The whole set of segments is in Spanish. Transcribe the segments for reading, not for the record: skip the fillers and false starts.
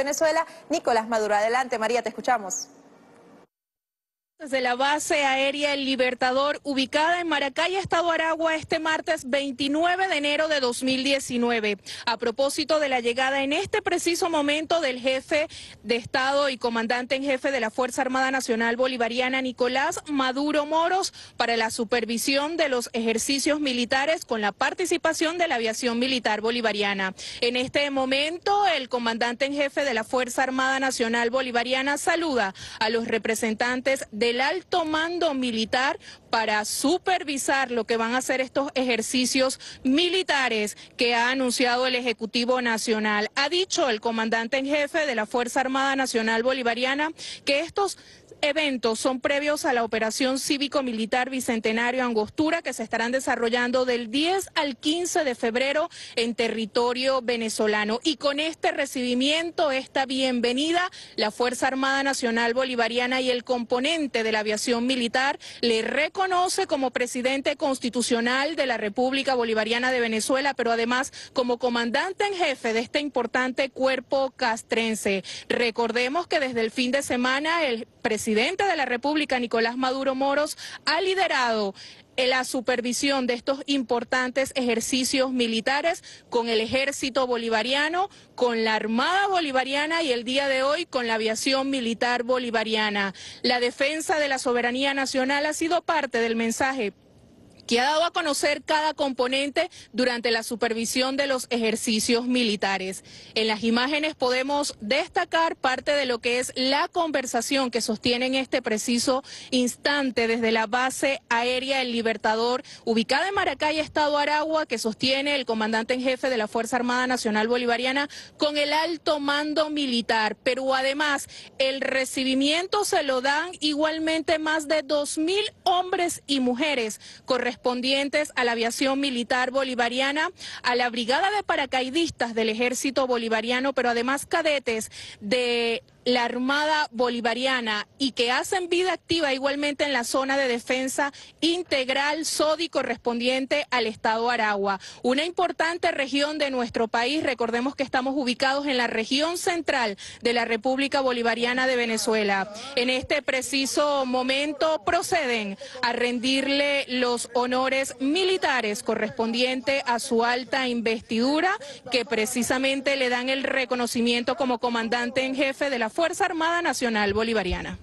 Venezuela, Nicolás Maduro. Adelante, María, te escuchamos. Desde la base aérea El Libertador, ubicada en Maracay, Estado Aragua, este martes 29 de enero de 2019. A propósito de la llegada en este preciso momento del jefe de Estado y comandante en jefe de la Fuerza Armada Nacional Bolivariana, Nicolás Maduro Moros, para la supervisión de los ejercicios militares con la participación de la aviación militar bolivariana. En este momento, el comandante en jefe de la Fuerza Armada Nacional Bolivariana saluda a los representantes del alto mando militar para supervisar lo que van a ser estos ejercicios militares que ha anunciado el Ejecutivo Nacional. Ha dicho el comandante en jefe de la Fuerza Armada Nacional Bolivariana que estos eventos son previos a la operación cívico-militar Bicentenario Angostura, que se estarán desarrollando del 10 al 15 de febrero en territorio venezolano. Y con este recibimiento, esta bienvenida, la Fuerza Armada Nacional Bolivariana y el componente de la aviación militar le reconoce como presidente constitucional de la República Bolivariana de Venezuela, pero además como comandante en jefe de este importante cuerpo castrense. Recordemos que desde el fin de semana el presidente de la República, Nicolás Maduro Moros, ha liderado la supervisión de estos importantes ejercicios militares con el ejército bolivariano, con la Armada Bolivariana y el día de hoy con la aviación militar bolivariana. La defensa de la soberanía nacional ha sido parte del mensaje que ha dado a conocer cada componente durante la supervisión de los ejercicios militares. En las imágenes podemos destacar parte de lo que es la conversación que sostiene en este preciso instante desde la base aérea El Libertador, ubicada en Maracay, Estado Aragua, que sostiene el comandante en jefe de la Fuerza Armada Nacional Bolivariana con el alto mando militar. Pero además, el recibimiento se lo dan igualmente más de 2.000 hombres y mujeres correspondientes a la aviación militar bolivariana, a la brigada de paracaidistas del ejército bolivariano, pero además cadetes de la Armada Bolivariana y que hacen vida activa igualmente en la zona de defensa integral SODI correspondiente al Estado Aragua. Una importante región de nuestro país, recordemos que estamos ubicados en la región central de la República Bolivariana de Venezuela. En este preciso momento proceden a rendirle los honores militares correspondientes a su alta investidura, que precisamente le dan el reconocimiento como comandante en jefe de la Fuerza Armada Nacional Bolivariana.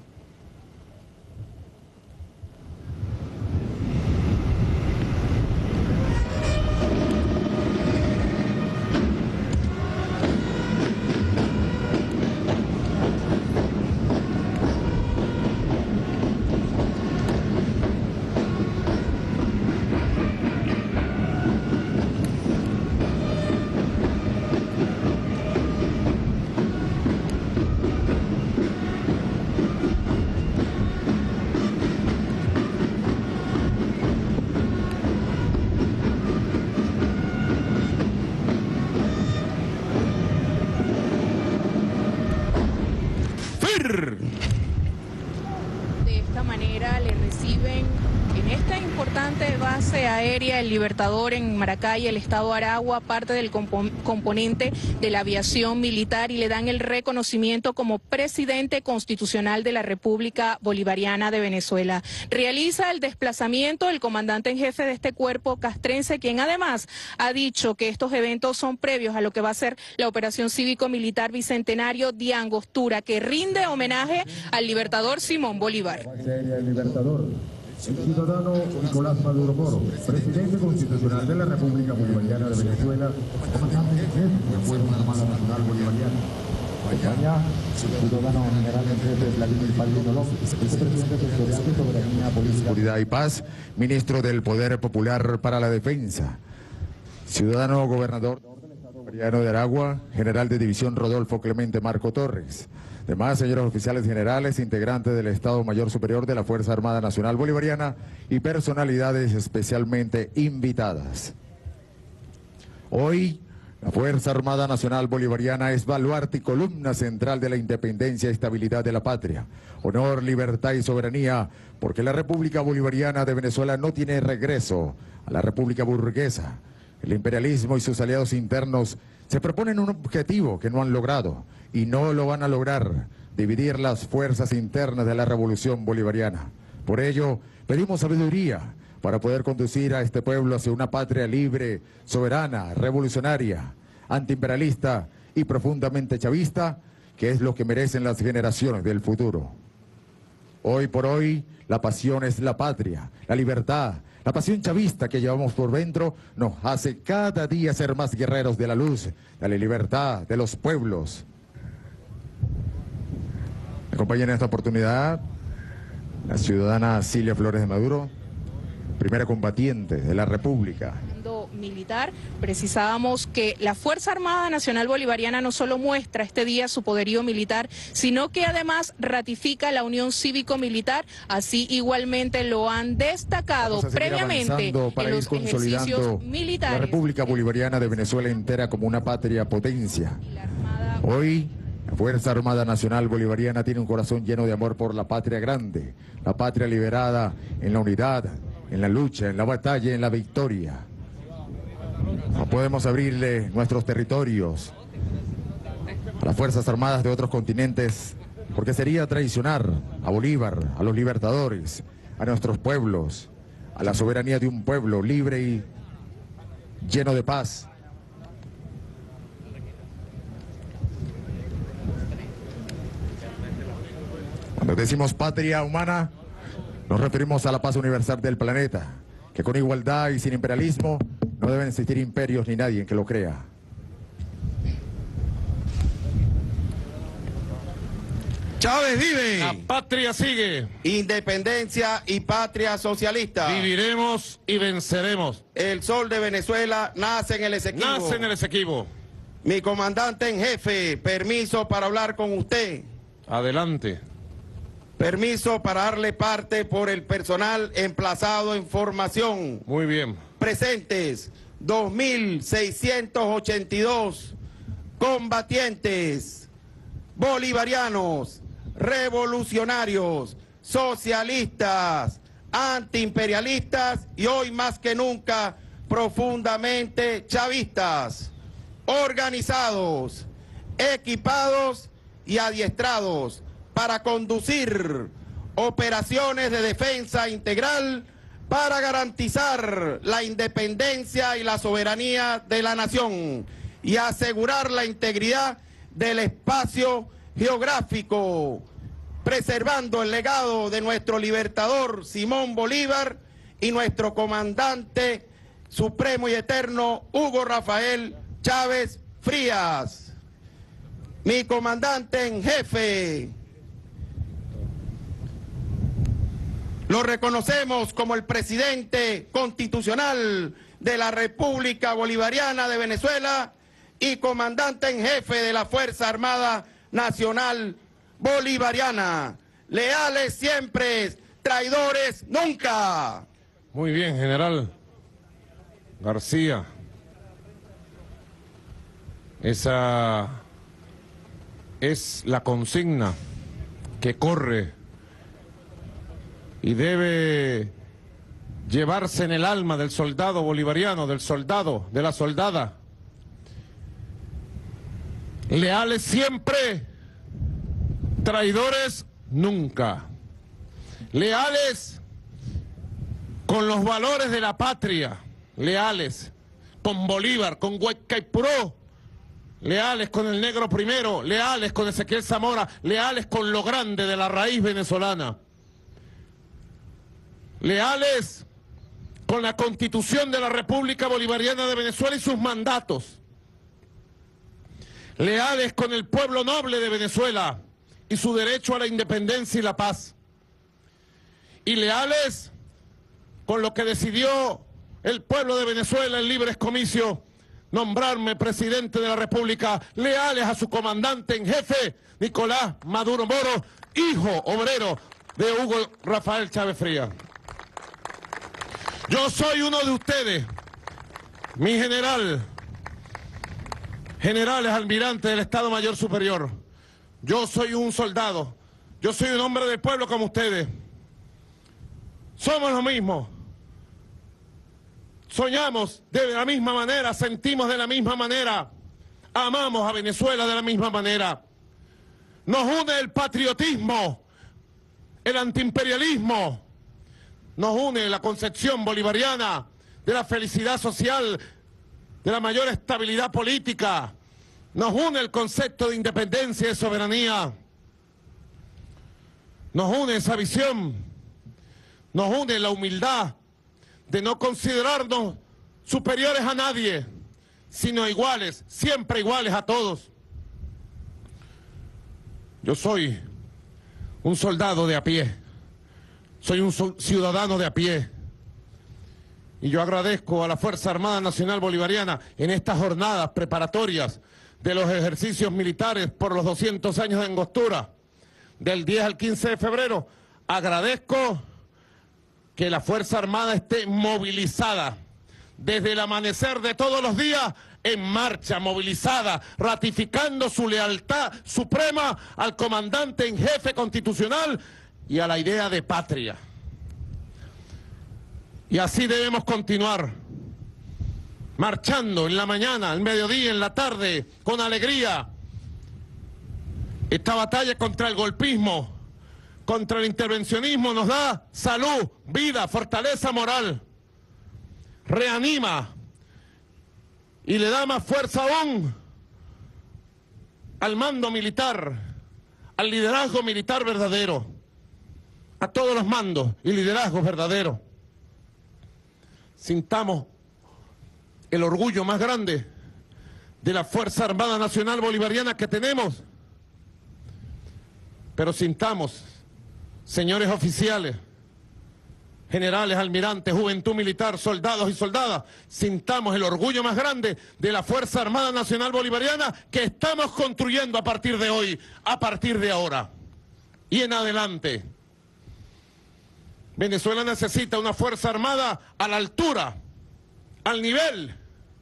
De esta manera le reciben en esta importante base aérea El Libertador en Maracay, el Estado Aragua, parte del componente de la aviación militar, y le dan el reconocimiento como presidente constitucional de la República Bolivariana de Venezuela. Realiza el desplazamiento el comandante en jefe de este cuerpo castrense, quien además ha dicho que estos eventos son previos a lo que va a ser la operación cívico-militar Bicentenario de Angostura, que rinde homenaje al libertador Simón Bolívar. El ciudadano Nicolás Maduro Moros, presidente constitucional de la República Bolivariana de Venezuela, comandante en jefe de la Fuerza Armada Nacional Bolivariana. España, el ciudadano general en jefe Vladimir Palmiro López, vicepresidente sectorial de Soberanía Política, Seguridad y Paz, ministro del Poder Popular para la Defensa. Ciudadano gobernador del Estado Bolivariano de Aragua, general de división Rodolfo Clemente Marco Torres. Demás, señores oficiales generales, integrantes del Estado Mayor Superior de la Fuerza Armada Nacional Bolivariana y personalidades especialmente invitadas. Hoy, la Fuerza Armada Nacional Bolivariana es baluarte y columna central de la independencia y estabilidad de la patria. Honor, libertad y soberanía, porque la República Bolivariana de Venezuela no tiene regreso a la República burguesa. El imperialismo y sus aliados internos se proponen un objetivo que no han logrado, y no lo van a lograr dividir las fuerzas internas de la revolución bolivariana. Por ello, pedimos sabiduría para poder conducir a este pueblo hacia una patria libre, soberana, revolucionaria, antiimperialista y profundamente chavista, que es lo que merecen las generaciones del futuro. Hoy por hoy, la pasión es la patria, la libertad, la pasión chavista que llevamos por dentro nos hace cada día ser más guerreros de la luz, de la libertad, de los pueblos. Me acompaña en esta oportunidad la ciudadana Cilia Flores de Maduro, primera combatiente de la República. Militar, precisábamos que la Fuerza Armada Nacional Bolivariana no solo muestra este día su poderío militar, sino que además ratifica la unión cívico-militar, así igualmente lo han destacado previamente en los ejercicios militares. La República Bolivariana de Venezuela entera como una patria potencia. Hoy, la Fuerza Armada Nacional Bolivariana tiene un corazón lleno de amor por la patria grande, la patria liberada en la unidad, en la lucha, en la batalla, en la victoria. No podemos abrirle nuestros territorios a las Fuerzas Armadas de otros continentes, porque sería traicionar a Bolívar, a los libertadores, a nuestros pueblos, a la soberanía de un pueblo libre y lleno de paz. Cuando decimos patria humana, nos referimos a la paz universal del planeta, que con igualdad y sin imperialismo no deben existir imperios ni nadie que lo crea. Chávez vive. La patria sigue. Independencia y patria socialista. Viviremos y venceremos. El sol de Venezuela nace en el Esequibo. Nace en el Esequibo. Mi comandante en jefe, permiso para hablar con usted. Adelante. Permiso para darle parte por el personal emplazado en formación. Muy bien. Presentes, 2.682 combatientes bolivarianos, revolucionarios, socialistas, antiimperialistas y hoy más que nunca profundamente chavistas, organizados, equipados y adiestrados para conducir operaciones de defensa integral para garantizar la independencia y la soberanía de la nación y asegurar la integridad del espacio geográfico, preservando el legado de nuestro libertador Simón Bolívar y nuestro comandante supremo y eterno Hugo Rafael Chávez Frías. Mi comandante en jefe, lo reconocemos como el presidente constitucional de la República Bolivariana de Venezuela y comandante en jefe de la Fuerza Armada Nacional Bolivariana. Leales siempre, traidores nunca. Muy bien, general García. Esa es la consigna que corre y debe llevarse en el alma del soldado bolivariano, del soldado, de la soldada. Leales siempre, traidores nunca. Leales con los valores de la patria, leales con Bolívar, con Guaycaipuró, leales con el negro primero, leales con Ezequiel Zamora, leales con lo grande de la raíz venezolana. Leales con la Constitución de la República Bolivariana de Venezuela y sus mandatos. Leales con el pueblo noble de Venezuela y su derecho a la independencia y la paz. Y leales con lo que decidió el pueblo de Venezuela en libres comicios, nombrarme presidente de la República, leales a su comandante en jefe, Nicolás Maduro Moro, hijo obrero de Hugo Rafael Chávez Frías. Yo soy uno de ustedes, mi general, generales almirantes del Estado Mayor Superior. Yo soy un soldado, yo soy un hombre del pueblo como ustedes. Somos lo mismo. Soñamos de la misma manera, sentimos de la misma manera, amamos a Venezuela de la misma manera. nos une el patriotismo, el antiimperialismo, nos une la concepción bolivariana de la felicidad social, de la mayor estabilidad política, nos une el concepto de independencia y de soberanía, nos une esa visión, nos une la humildad de no considerarnos superiores a nadie, sino iguales, siempre iguales a todos. Yo soy un soldado de a pie, soy un ciudadano de a pie, y yo agradezco a la Fuerza Armada Nacional Bolivariana en estas jornadas preparatorias de los ejercicios militares por los 200 años de Angostura, del 10 al 15 de febrero, agradezco que la Fuerza Armada esté movilizada desde el amanecer de todos los días, en marcha, movilizada, ratificando su lealtad suprema al comandante en jefe constitucional y a la idea de patria. Y así debemos continuar, marchando en la mañana, al mediodía, en la tarde, con alegría. Esta batalla contra el golpismo, contra el intervencionismo, nos da salud, vida, fortaleza moral, reanima y le da más fuerza aún al mando militar, al liderazgo militar verdadero, a todos los mandos y liderazgos verdaderos. Sintamos el orgullo más grande de la Fuerza Armada Nacional Bolivariana que tenemos, pero sintamos, señores oficiales, generales, almirantes, juventud militar, soldados y soldadas, sintamos el orgullo más grande de la Fuerza Armada Nacional Bolivariana que estamos construyendo a partir de hoy, a partir de ahora y en adelante. Venezuela necesita una Fuerza Armada a la altura, al nivel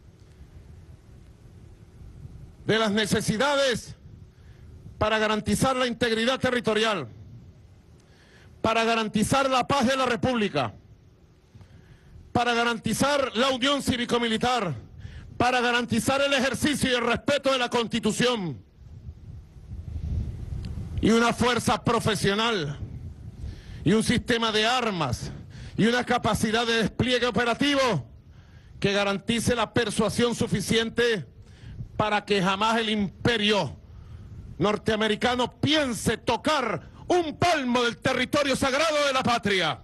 de las necesidades para garantizar la integridad territorial, para garantizar la paz de la República, para garantizar la unión cívico-militar, para garantizar el ejercicio y el respeto de la Constitución, y una fuerza profesional, y un sistema de armas, y una capacidad de despliegue operativo que garantice la persuasión suficiente para que jamás el imperio norteamericano piense tocar un palmo del territorio sagrado de la patria.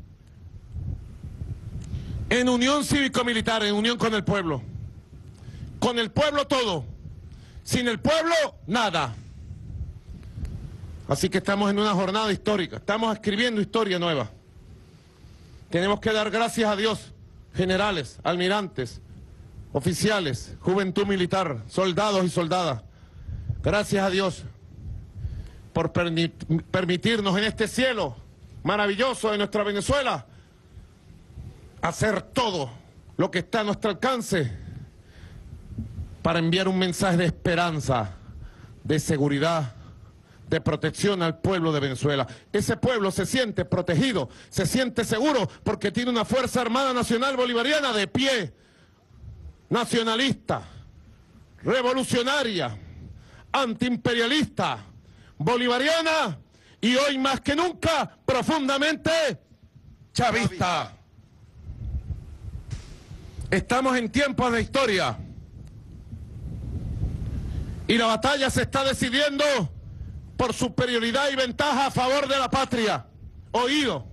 En unión cívico-militar, en unión con el pueblo. Con el pueblo todo. Sin el pueblo, nada. Así que estamos en una jornada histórica. Estamos escribiendo historia nueva. Tenemos que dar gracias a Dios, generales, almirantes, oficiales, juventud militar, soldados y soldadas. Gracias a Dios por permitirnos en este cielo maravilloso de nuestra Venezuela hacer todo lo que está a nuestro alcance para enviar un mensaje de esperanza, de seguridad, de protección al pueblo de Venezuela. Ese pueblo se siente protegido, se siente seguro porque tiene una Fuerza Armada Nacional Bolivariana de pie, nacionalista, revolucionaria, antiimperialista, bolivariana y hoy más que nunca profundamente chavista. Estamos en tiempos de historia y la batalla se está decidiendo por superioridad y ventaja a favor de la patria. Oído,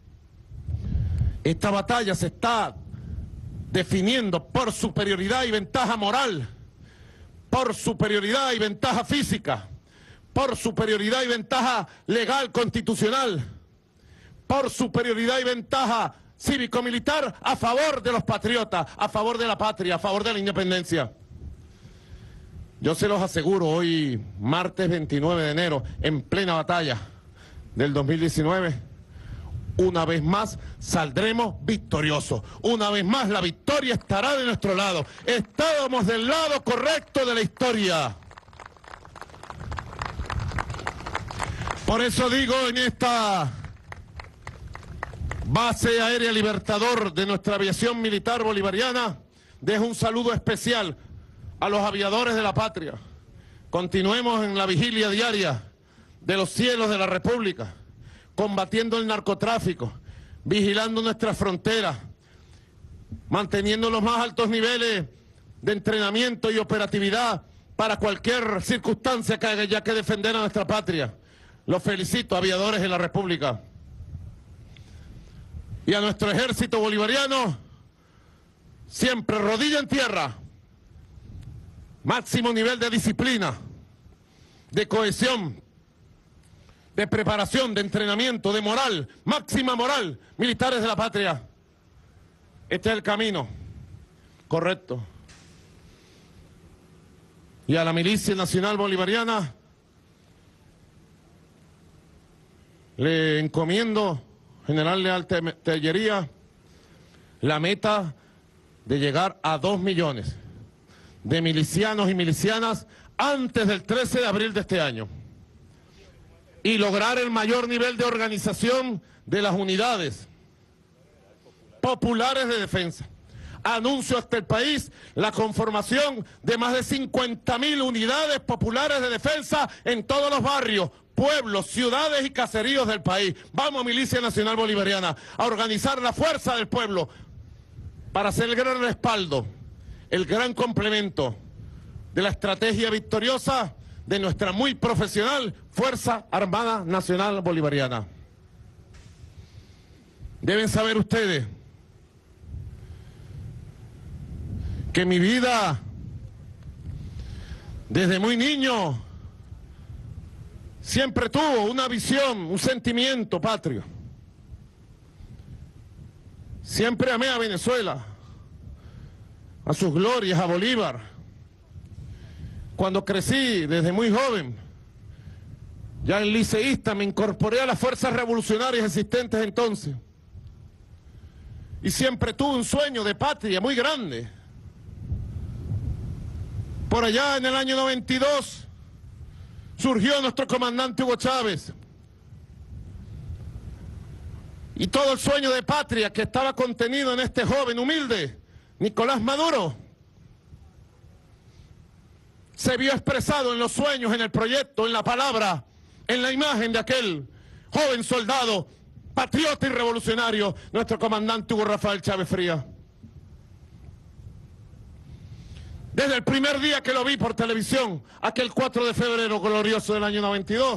esta batalla se está definiendo por superioridad y ventaja moral, por superioridad y ventaja física, por superioridad y ventaja legal constitucional, por superioridad y ventaja cívico-militar a favor de los patriotas, a favor de la patria, a favor de la independencia. Yo se los aseguro, hoy, martes 29 de enero, en plena batalla del 2019, una vez más saldremos victoriosos. Una vez más la victoria estará de nuestro lado. Estábamos del lado correcto de la historia. Por eso digo, en esta base aérea Libertador de nuestra aviación militar bolivariana, dejo un saludo especial a los aviadores de la patria. Continuemos en la vigilia diaria de los cielos de la República, combatiendo el narcotráfico, vigilando nuestras fronteras, manteniendo los más altos niveles de entrenamiento y operatividad para cualquier circunstancia que haya que defender a nuestra patria. Los felicito, aviadores de la República. Y a nuestro ejército bolivariano, siempre rodilla en tierra, máximo nivel de disciplina, de cohesión, de preparación, de entrenamiento, de moral, máxima moral, militares de la patria. Este es el camino correcto. Y a la Milicia Nacional Bolivariana le encomiendo, General Leal Tellería, la meta de llegar a 2 millones de milicianos y milicianas antes del 13 de abril de este año y lograr el mayor nivel de organización de las unidades populares de defensa. Anuncio hasta el país la conformación de más de 50.000 unidades populares de defensa en todos los barrios, pueblos, ciudades y caseríos del país. Vamos, Milicia Nacional Bolivariana, a organizar la fuerza del pueblo para hacer el gran respaldo, el gran complemento de la estrategia victoriosa de nuestra muy profesional Fuerza Armada Nacional Bolivariana. Deben saber ustedes que mi vida, desde muy niño, siempre tuvo una visión, un sentimiento patrio. Siempre amé a Venezuela, a sus glorias, a Bolívar. Cuando crecí, desde muy joven, ya en liceísta, me incorporé a las fuerzas revolucionarias existentes entonces. Y siempre tuve un sueño de patria muy grande. Por allá en el año 92 surgió nuestro comandante Hugo Chávez. Y todo el sueño de patria que estaba contenido en este joven humilde, Nicolás Maduro, se vio expresado en los sueños, en el proyecto, en la palabra, en la imagen de aquel joven soldado, patriota y revolucionario, nuestro comandante Hugo Rafael Chávez Frías. Desde el primer día que lo vi por televisión, aquel 4 de febrero glorioso del año 92,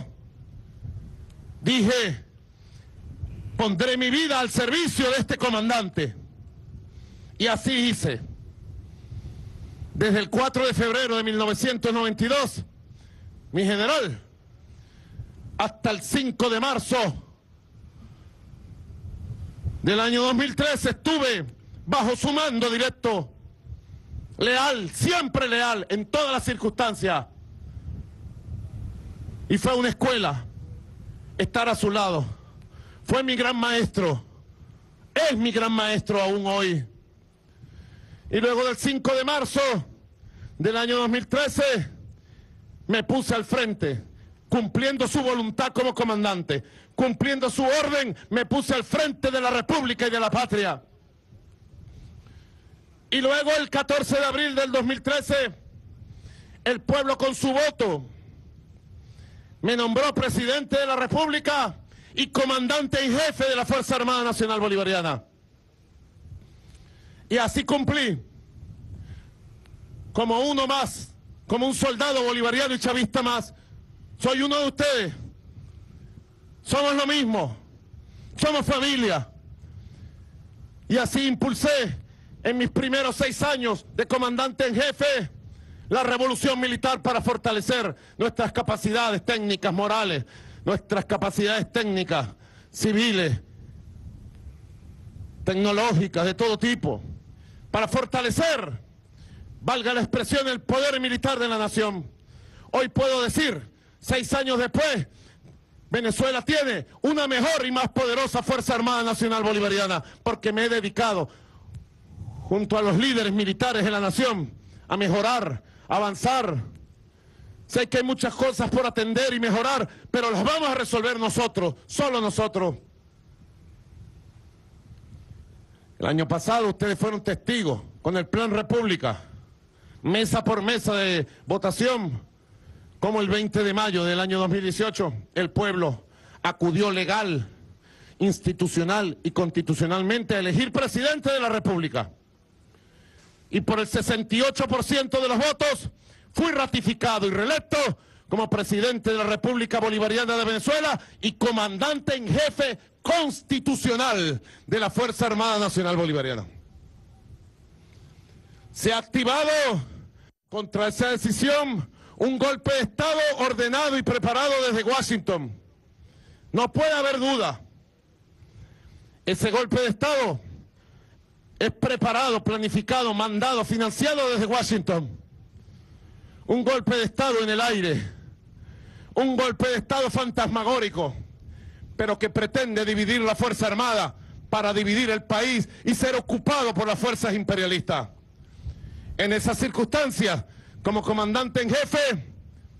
dije, pondré mi vida al servicio de este comandante. Y así hice. Desde el 4 de febrero de 1992, mi general, hasta el 5 de marzo del año 2013 estuve bajo su mando directo, leal, siempre leal, en todas las circunstancias. Y fue una escuela estar a su lado. Fue mi gran maestro, es mi gran maestro aún hoy. Y luego del 5 de marzo del año 2013, me puse al frente, cumpliendo su voluntad como comandante, cumpliendo su orden, me puse al frente de la República y de la patria. Y luego el 14 de abril del 2013, el pueblo con su voto me nombró presidente de la República y comandante en jefe de la Fuerza Armada Nacional Bolivariana. Y así cumplí, como uno más, como un soldado bolivariano y chavista más. Soy uno de ustedes, somos lo mismo, somos familia. Y así impulsé en mis primeros 6 años de comandante en jefe la revolución militar para fortalecer nuestras capacidades técnicas morales, nuestras capacidades técnicas civiles, tecnológicas, de todo tipo, para fortalecer, valga la expresión, el poder militar de la nación. Hoy puedo decir, 6 años después, Venezuela tiene una mejor y más poderosa Fuerza Armada Nacional Bolivariana, porque me he dedicado, junto a los líderes militares de la nación, a mejorar, a avanzar. Sé que hay muchas cosas por atender y mejorar, pero las vamos a resolver nosotros, solo nosotros. El año pasado ustedes fueron testigos con el Plan República, mesa por mesa de votación, como el 20 de mayo del año 2018, el pueblo acudió legal, institucional y constitucionalmente a elegir presidente de la República. Y por el 68% de los votos fui ratificado y reelecto como presidente de la República Bolivariana de Venezuela y comandante en jefe constitucional de la Fuerza Armada Nacional Bolivariana. Se ha activado contra esa decisión un golpe de Estado ordenado y preparado desde Washington. No puede haber duda. Ese golpe de Estado es preparado, planificado, mandado, financiado desde Washington. Un golpe de Estado en el aire, un golpe de Estado fantasmagórico, pero que pretende dividir la Fuerza Armada para dividir el país y ser ocupado por las fuerzas imperialistas. En esas circunstancias, como comandante en jefe,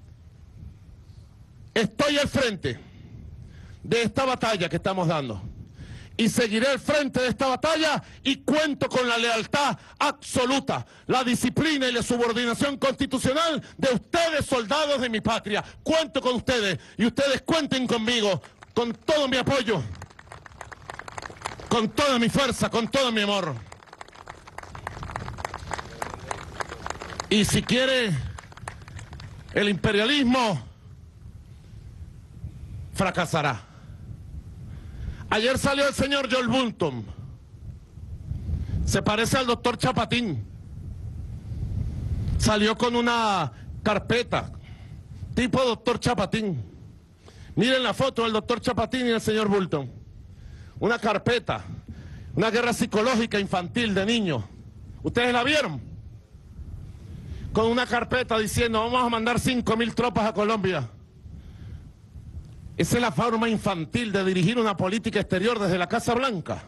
estoy al frente de esta batalla que estamos dando. Y seguiré al frente de esta batalla y cuento con la lealtad absoluta, la disciplina y la subordinación constitucional de ustedes, soldados de mi patria. Cuento con ustedes y ustedes cuenten conmigo, con todo mi apoyo, con toda mi fuerza, con todo mi amor. Y si quiere, el imperialismo fracasará. Ayer salió el señor Joel Bolton. Se parece al doctor Chapatín. Salió con una carpeta, tipo doctor Chapatín. Miren la foto del doctor Chapatín y el señor Bolton. Una carpeta, una guerra psicológica infantil de niños. ¿Ustedes la vieron? Con una carpeta diciendo, vamos a mandar 5.000 tropas a Colombia. Esa es la forma infantil de dirigir una política exterior desde la Casa Blanca.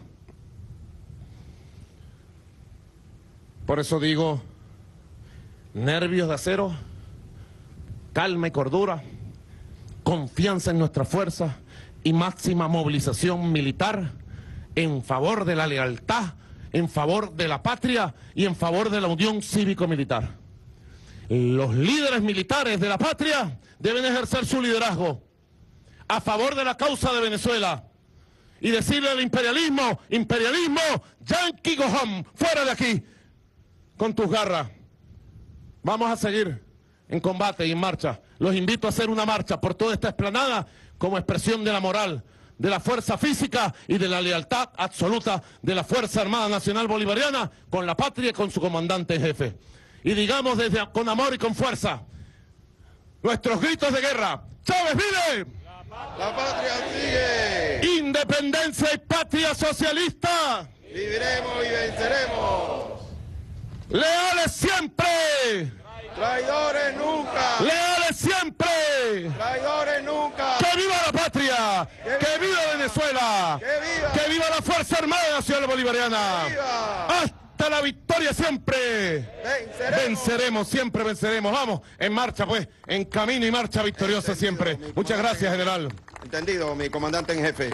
Por eso digo, nervios de acero, calma y cordura, confianza en nuestra fuerza y máxima movilización militar en favor de la lealtad, en favor de la patria y en favor de la unión cívico-militar. Los líderes militares de la patria deben ejercer su liderazgo a favor de la causa de Venezuela y decirle al imperialismo, imperialismo, Yankee go home, fuera de aquí, con tus garras. Vamos a seguir en combate y en marcha. Los invito a hacer una marcha por toda esta explanada como expresión de la moral, de la fuerza física y de la lealtad absoluta de la Fuerza Armada Nacional Bolivariana con la patria y con su comandante en jefe. Y digamos con amor y con fuerza nuestros gritos de guerra. ¡Chávez vive! La patria sigue. Independencia y patria socialista. Viviremos y venceremos. Leales siempre. Traidores nunca. Leales siempre. Traidores nunca. ¡Que viva la patria! ¡Que viva Venezuela! ¡Que viva! ¡Que viva la Fuerza Armada Nacional Bolivariana! ¡Viva! ¡Hasta la victoria siempre! Venceremos. Venceremos, siempre venceremos. Vamos, en marcha pues, en camino y marcha victoriosa siempre. Muchas gracias, general. Entendido, mi comandante en jefe.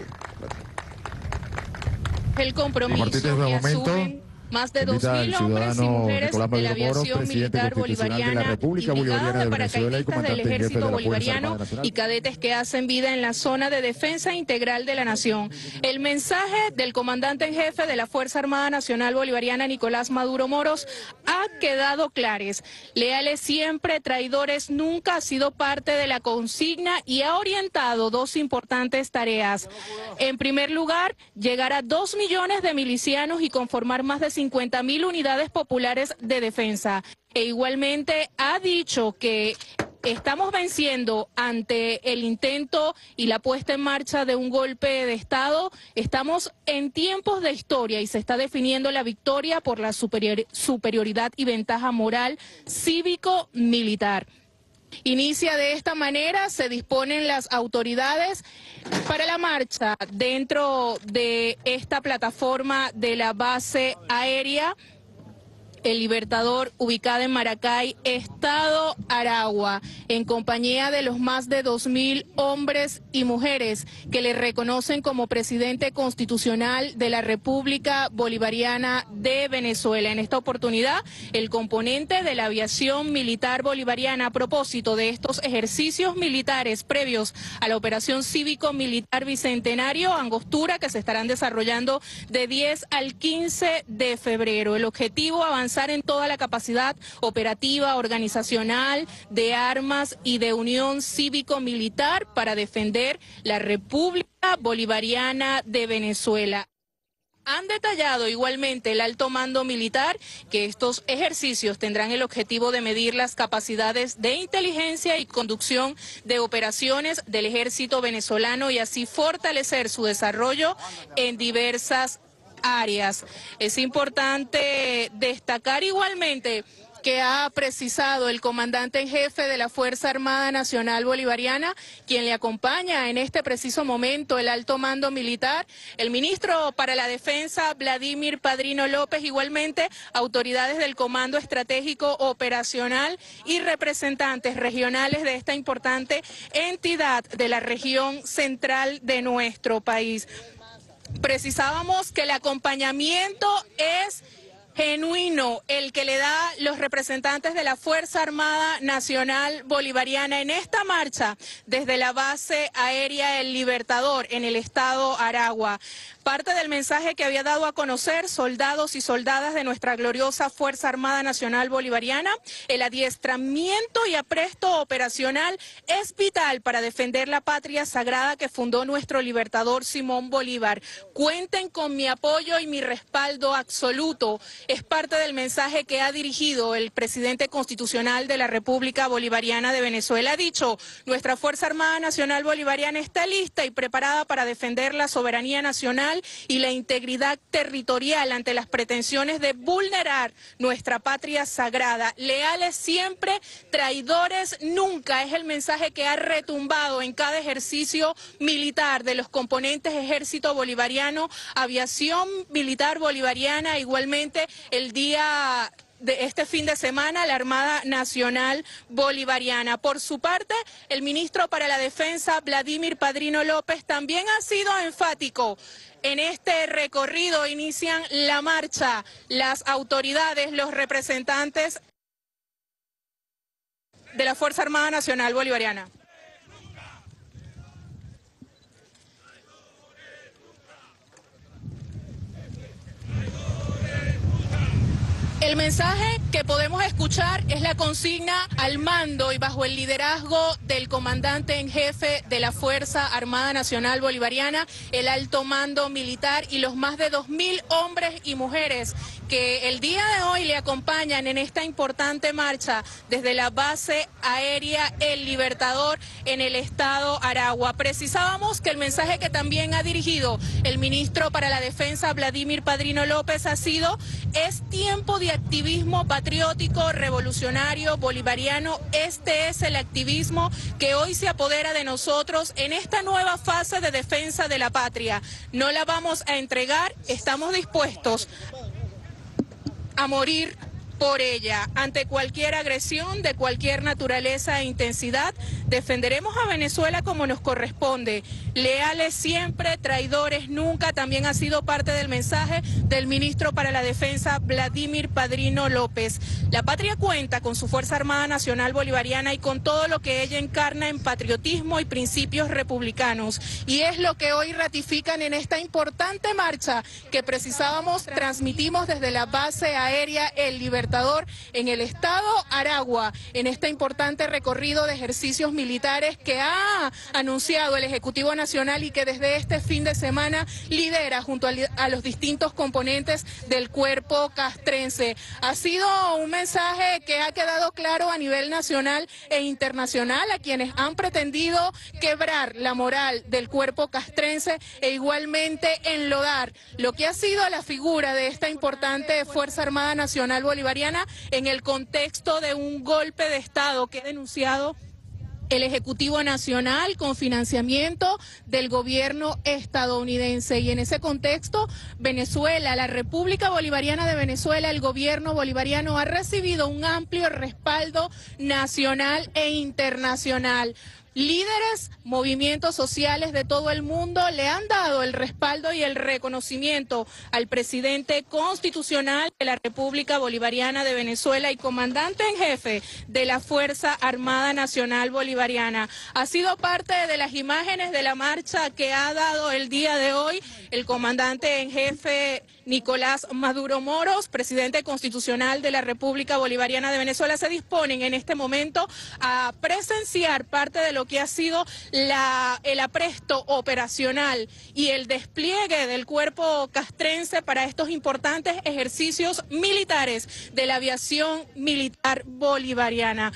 El compromiso que asumen más de 2.000 hombres y mujeres de la aviación militar bolivariana y brigadas de paracaidistas del ejército bolivariano y cadetes que hacen vida en la zona de defensa integral de la nación. El mensaje del comandante en jefe de la Fuerza Armada Nacional Bolivariana, Nicolás Maduro Moros, ha quedado clares. Leales siempre, traidores nunca, ha sido parte de la consigna y ha orientado dos importantes tareas. En primer lugar, llegar a 2 millones de milicianos y conformar más de 50.000 unidades populares de defensa. E igualmente ha dicho que estamos venciendo ante el intento y la puesta en marcha de un golpe de Estado. Estamos en tiempos de historia y se está definiendo la victoria por la superioridad y ventaja moral cívico-militar. Inicia de esta manera, se disponen las autoridades para la marcha dentro de esta plataforma de la base aérea. El Libertador, ubicada en Maracay, Estado Aragua, en compañía de los más de 2.000 hombres y mujeres que le reconocen como presidente constitucional de la República Bolivariana de Venezuela. En esta oportunidad, el componente de la aviación militar bolivariana, a propósito de estos ejercicios militares previos a la operación cívico-militar Bicentenario Angostura, que se estarán desarrollando de 10 al 15 de febrero. El objetivo, avanzar en toda la capacidad operativa, organizacional, de armas y de unión cívico-militar para defender la República Bolivariana de Venezuela. Han detallado igualmente el alto mando militar que estos ejercicios tendrán el objetivo de medir las capacidades de inteligencia y conducción de operaciones del ejército venezolano y así fortalecer su desarrollo en diversas áreas. Es importante destacar igualmente que ha precisado el comandante en jefe de la Fuerza Armada Nacional Bolivariana, quien le acompaña en este preciso momento, el alto mando militar, el ministro para la Defensa, Vladimir Padrino López, igualmente autoridades del Comando Estratégico Operacional y representantes regionales de esta importante entidad de la región central de nuestro país. Precisábamos que el acompañamiento es genuino, el que le da los representantes de la Fuerza Armada Nacional Bolivariana en esta marcha desde la base aérea El Libertador en el estado Aragua. Parte del mensaje que había dado a conocer soldados y soldadas de nuestra gloriosa Fuerza Armada Nacional Bolivariana, el adiestramiento y apresto operacional es vital para defender la patria sagrada que fundó nuestro libertador Simón Bolívar. Cuenten con mi apoyo y mi respaldo absoluto. Es parte del mensaje que ha dirigido el presidente constitucional de la República Bolivariana de Venezuela. Ha dicho, nuestra Fuerza Armada Nacional Bolivariana está lista y preparada para defender la soberanía nacional y la integridad territorial ante las pretensiones de vulnerar nuestra patria sagrada. Leales siempre, traidores nunca, es el mensaje que ha retumbado en cada ejercicio militar de los componentes Ejército Bolivariano, Aviación Militar Bolivariana, igualmente el día de este fin de semana, la Armada Nacional Bolivariana. Por su parte, el ministro para la Defensa, Vladimir Padrino López, también ha sido enfático. En este recorrido inician la marcha las autoridades, los representantes de la Fuerza Armada Nacional Bolivariana. El mensaje que podemos escuchar es la consigna al mando y bajo el liderazgo del comandante en jefe de la Fuerza Armada Nacional Bolivariana, el alto mando militar y los más de 2.000 hombres y mujeres que el día de hoy le acompañan en esta importante marcha desde la base aérea El Libertador en el estado Aragua. Precisábamos que el mensaje que también ha dirigido el ministro para la Defensa, Vladimir Padrino López, ha sido: es tiempo de activismo patriótico, revolucionario, bolivariano. Este es el activismo que hoy se apodera de nosotros en esta nueva fase de defensa de la patria. No la vamos a entregar, estamos dispuestos a morir por ella. Ante cualquier agresión de cualquier naturaleza e intensidad, defenderemos a Venezuela como nos corresponde. Leales siempre, traidores nunca, también ha sido parte del mensaje del ministro para la Defensa, Vladimir Padrino López. La patria cuenta con su Fuerza Armada Nacional Bolivariana y con todo lo que ella encarna en patriotismo y principios republicanos. Y es lo que hoy ratifican en esta importante marcha que precisábamos, transmitimos desde la base aérea El Libertador en el estado Aragua, en este importante recorrido de ejercicios militares que ha anunciado el Ejecutivo Nacional y que desde este fin de semana lidera junto a los distintos componentes del cuerpo castrense. Ha sido un mensaje que ha quedado claro a nivel nacional e internacional a quienes han pretendido quebrar la moral del cuerpo castrense e igualmente enlodar lo que ha sido la figura de esta importante Fuerza Armada Nacional Bolivariana en el contexto de un golpe de Estado que ha denunciado el Ejecutivo Nacional con financiamiento del gobierno estadounidense. Y en ese contexto, Venezuela, la República Bolivariana de Venezuela, el gobierno bolivariano ha recibido un amplio respaldo nacional e internacional. Líderes, movimientos sociales de todo el mundo le han dado el respaldo y el reconocimiento al presidente constitucional de la República Bolivariana de Venezuela y comandante en jefe de la Fuerza Armada Nacional Bolivariana. Ha sido parte de las imágenes de la marcha que ha dado el día de hoy el comandante en jefe Nicolás Maduro Moros, presidente constitucional de la República Bolivariana de Venezuela. Se disponen en este momento a presenciar parte de lo que ha sido el apresto operacional y el despliegue del cuerpo castrense para estos importantes ejercicios militares de la aviación militar bolivariana.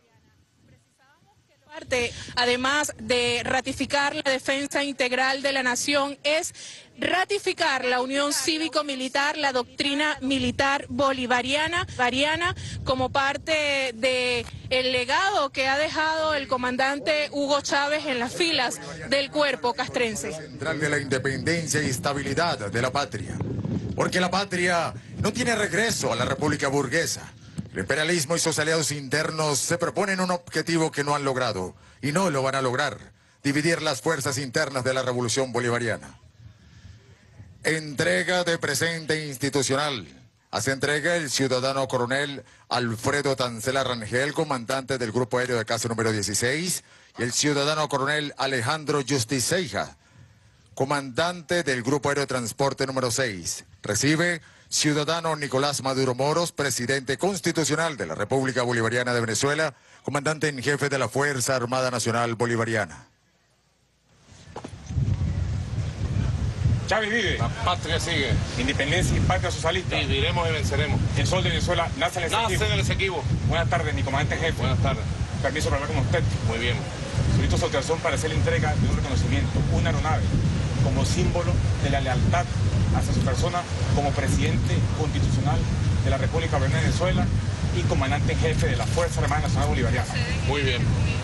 Además de ratificar la defensa integral de la nación, es ratificar la unión cívico-militar, la doctrina militar bolivariana como parte del legado que ha dejado el comandante Hugo Chávez en las filas del cuerpo castrense. Central de la independencia y estabilidad de la patria, porque la patria no tiene regreso a la república burguesa. El imperialismo y sus aliados internos se proponen un objetivo que no han logrado y no lo van a lograr: dividir las fuerzas internas de la revolución bolivariana. Entrega de presente institucional. Hace entrega el ciudadano coronel Alfredo Tancela Rangel, comandante del Grupo Aéreo de Caza número 16, y el ciudadano coronel Alejandro Justiceja, comandante del Grupo Aéreo de Transporte número 6. Recibe ciudadano Nicolás Maduro Moros, presidente constitucional de la República Bolivariana de Venezuela, comandante en jefe de la Fuerza Armada Nacional Bolivariana. Chávez vive. La patria sigue. Independencia y patria socialista. Viviremos y venceremos. El sol de Venezuela nace en el Esequibo. Buenas tardes, mi comandante en jefe. Buenas tardes. Permiso para hablar con usted. Muy bien. Solicito su autorización para hacer la entrega de un reconocimiento, una aeronave, como símbolo de la lealtad hacia su persona como presidente constitucional de la República Bolivariana de Venezuela y comandante en jefe de la Fuerza Armada Nacional Bolivariana. Muy bien.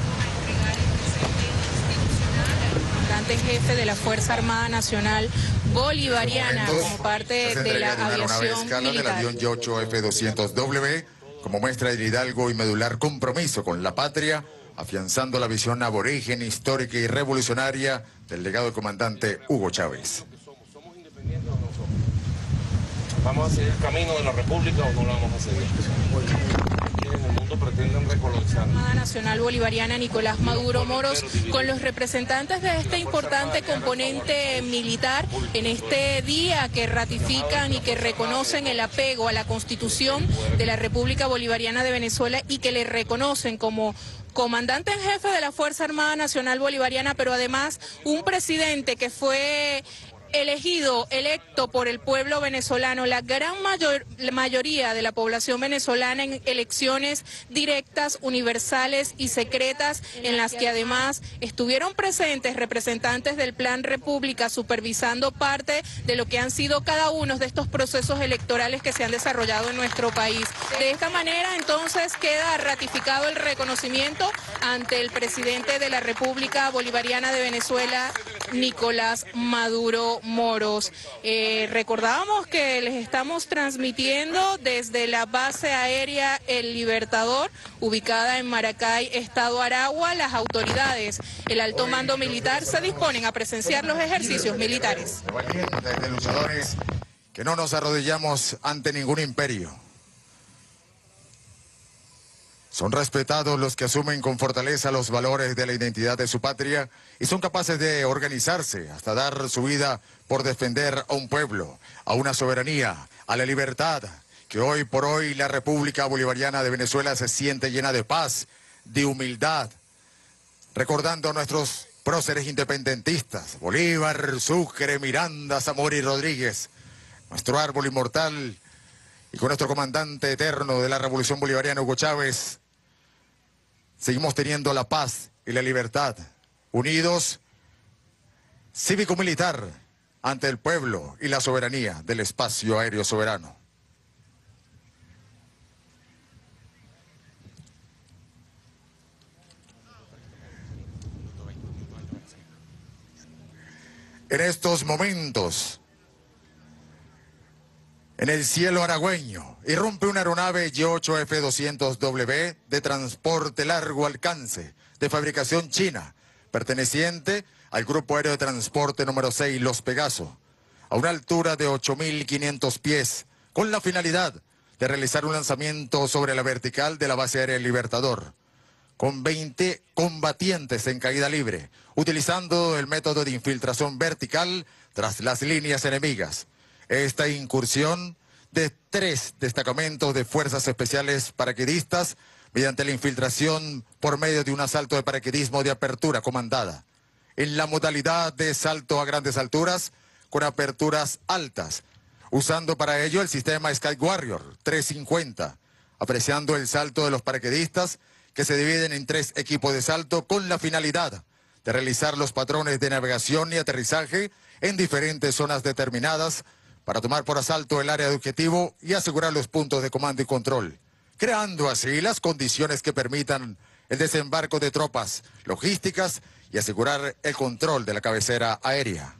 Comandante en jefe de la Fuerza Armada Nacional Bolivariana como parte de la aviación escala militar. del avión Y-8 F-200W como muestra del hidalgo y medular compromiso con la patria, afianzando la visión aborigen, histórica y revolucionaria del legado del comandante Hugo Chávez. ¿Somos independientes o no somos? ¿Vamos a seguir el camino de la República o no lo vamos a seguir? En el mundo pretenden recolonizar. Armada Nacional Bolivariana Nicolás Maduro Moros con los representantes de este importante componente militar en este día que ratifican y que reconocen el apego a la Constitución de la República Bolivariana de Venezuela y que le reconocen como comandante en jefe de la Fuerza Armada Nacional Bolivariana, pero además un presidente que fue electo por el pueblo venezolano, la gran mayoría de la población venezolana en elecciones directas, universales y secretas, en las que además estuvieron presentes representantes del Plan República supervisando parte de lo que han sido cada uno de estos procesos electorales que se han desarrollado en nuestro país. De esta manera entonces queda ratificado el reconocimiento ante el presidente de la República Bolivariana de Venezuela, Nicolás Maduro Moros. Recordábamos que les estamos transmitiendo desde la base aérea El Libertador, ubicada en Maracay, Estado Aragua. Las autoridades, el alto mando militar, se disponen a presenciar los ejercicios militares. De luchadores que no nos arrodillamos ante ningún imperio. Son respetados los que asumen con fortaleza los valores de la identidad de su patria y son capaces de organizarse hasta dar su vida por defender a un pueblo, a una soberanía, a la libertad, que hoy por hoy la República Bolivariana de Venezuela se siente llena de paz, de humildad, recordando a nuestros próceres independentistas, Bolívar, Sucre, Miranda, Zamora y Rodríguez, nuestro árbol inmortal, y con nuestro comandante eterno de la Revolución Bolivariana, Hugo Chávez, seguimos teniendo la paz y la libertad, unidos cívico-militar ante el pueblo y la soberanía del espacio aéreo soberano. En estos momentos, en el cielo aragüeño, irrumpe una aeronave Y-8F-200W de transporte largo alcance, de fabricación china, perteneciente al Grupo Aéreo de Transporte número 6, Los Pegaso, a una altura de 8.500 pies, con la finalidad de realizar un lanzamiento sobre la vertical de la base aérea El Libertador, con 20 combatientes en caída libre, utilizando el método de infiltración vertical tras las líneas enemigas. Esta incursión de 3 destacamentos de Fuerzas Especiales Paracaidistas mediante la infiltración por medio de un asalto de paracaidismo de apertura comandada, en la modalidad de salto a grandes alturas con aperturas altas, usando para ello el sistema Sky Warrior 350, apreciando el salto de los paracaidistas que se dividen en 3 equipos de salto con la finalidad de realizar los patrones de navegación y aterrizaje en diferentes zonas determinadas para tomar por asalto el área de objetivo y asegurar los puntos de comando y control, creando así las condiciones que permitan el desembarco de tropas logísticas y asegurar el control de la cabecera aérea.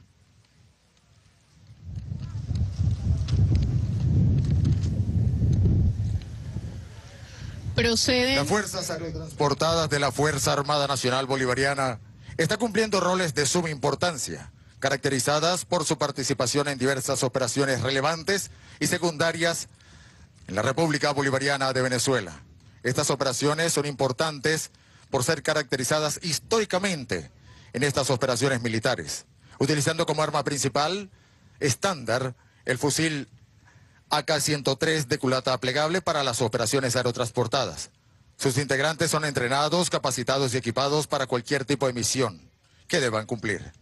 Proceden. Las fuerzas aerotransportadas de la Fuerza Armada Nacional Bolivariana está cumpliendo roles de suma importancia, caracterizadas por su participación en diversas operaciones relevantes y secundarias en la República Bolivariana de Venezuela. Estas operaciones son importantes por ser caracterizadas históricamente en estas operaciones militares, utilizando como arma principal estándar el fusil AK-103 de culata plegable para las operaciones aerotransportadas. Sus integrantes son entrenados, capacitados y equipados para cualquier tipo de misión que deban cumplir.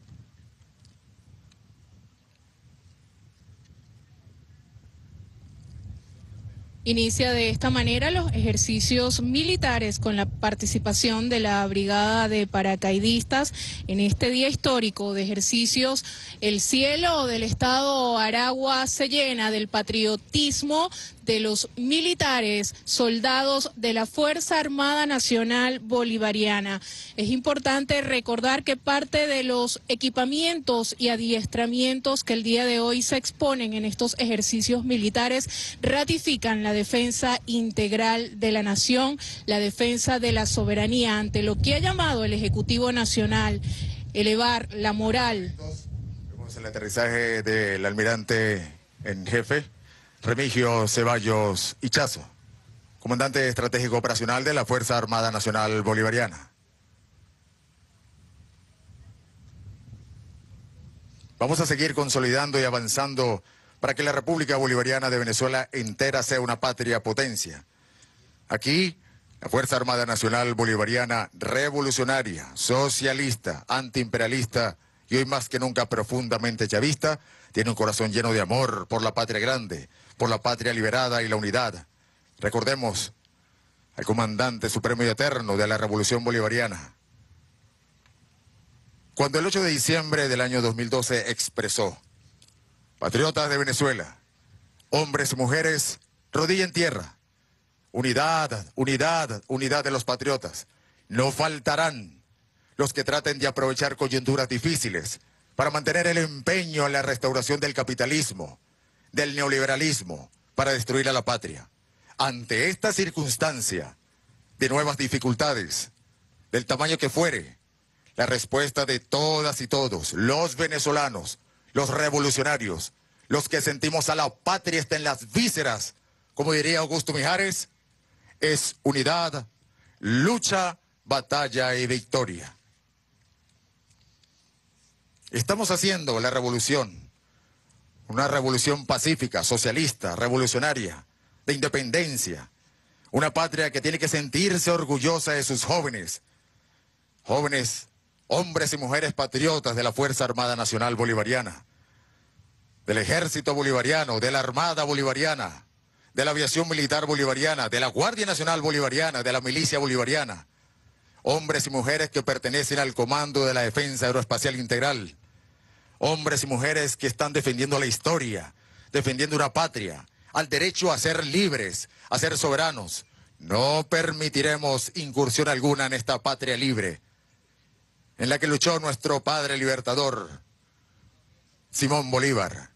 Inicia de esta manera los ejercicios militares con la participación de la Brigada de Paracaidistas en este día histórico de ejercicios. El cielo del estado Aragua se llena del patriotismo de los militares, soldados de la Fuerza Armada Nacional Bolivariana. Es importante recordar que parte de los equipamientos y adiestramientos que el día de hoy se exponen en estos ejercicios militares ratifican la defensa integral de la nación, la defensa de la soberanía, ante lo que ha llamado el Ejecutivo Nacional, elevar la moral. Vemos el aterrizaje del almirante en jefe, Remigio Ceballos Ichazo, comandante estratégico operacional de la Fuerza Armada Nacional Bolivariana. Vamos a seguir consolidando y avanzando para que la República Bolivariana de Venezuela entera sea una patria potencia. Aquí, la Fuerza Armada Nacional Bolivariana, revolucionaria, socialista, antiimperialista y hoy más que nunca profundamente chavista, tiene un corazón lleno de amor por la patria grande, por la patria liberada y la unidad. Recordemos al comandante supremo y eterno de la Revolución Bolivariana, cuando el 8 de diciembre del año 2012 expresó: patriotas de Venezuela, hombres y mujeres, rodilla en tierra, unidad, unidad, unidad de los patriotas. No faltarán los que traten de aprovechar coyunturas difíciles para mantener el empeño en la restauración del capitalismo, del neoliberalismo, para destruir a la patria. Ante esta circunstancia de nuevas dificultades, del tamaño que fuere, la respuesta de todas y todos, los venezolanos, los revolucionarios, los que sentimos a la patria está en las vísceras, como diría Augusto Mijares, es unidad, lucha, batalla y victoria. Estamos haciendo la revolución, una revolución pacífica, socialista, revolucionaria, de independencia, una patria que tiene que sentirse orgullosa de sus jóvenes, hombres y mujeres patriotas de la Fuerza Armada Nacional Bolivariana, del Ejército Bolivariano, de la Armada Bolivariana, de la Aviación Militar Bolivariana, de la Guardia Nacional Bolivariana, de la Milicia Bolivariana, hombres y mujeres que pertenecen al Comando de la Defensa Aeroespacial Integral, hombres y mujeres que están defendiendo la historia, defendiendo una patria, al derecho a ser libres, a ser soberanos. No permitiremos incursión alguna en esta patria libre, en la que luchó nuestro padre libertador, Simón Bolívar.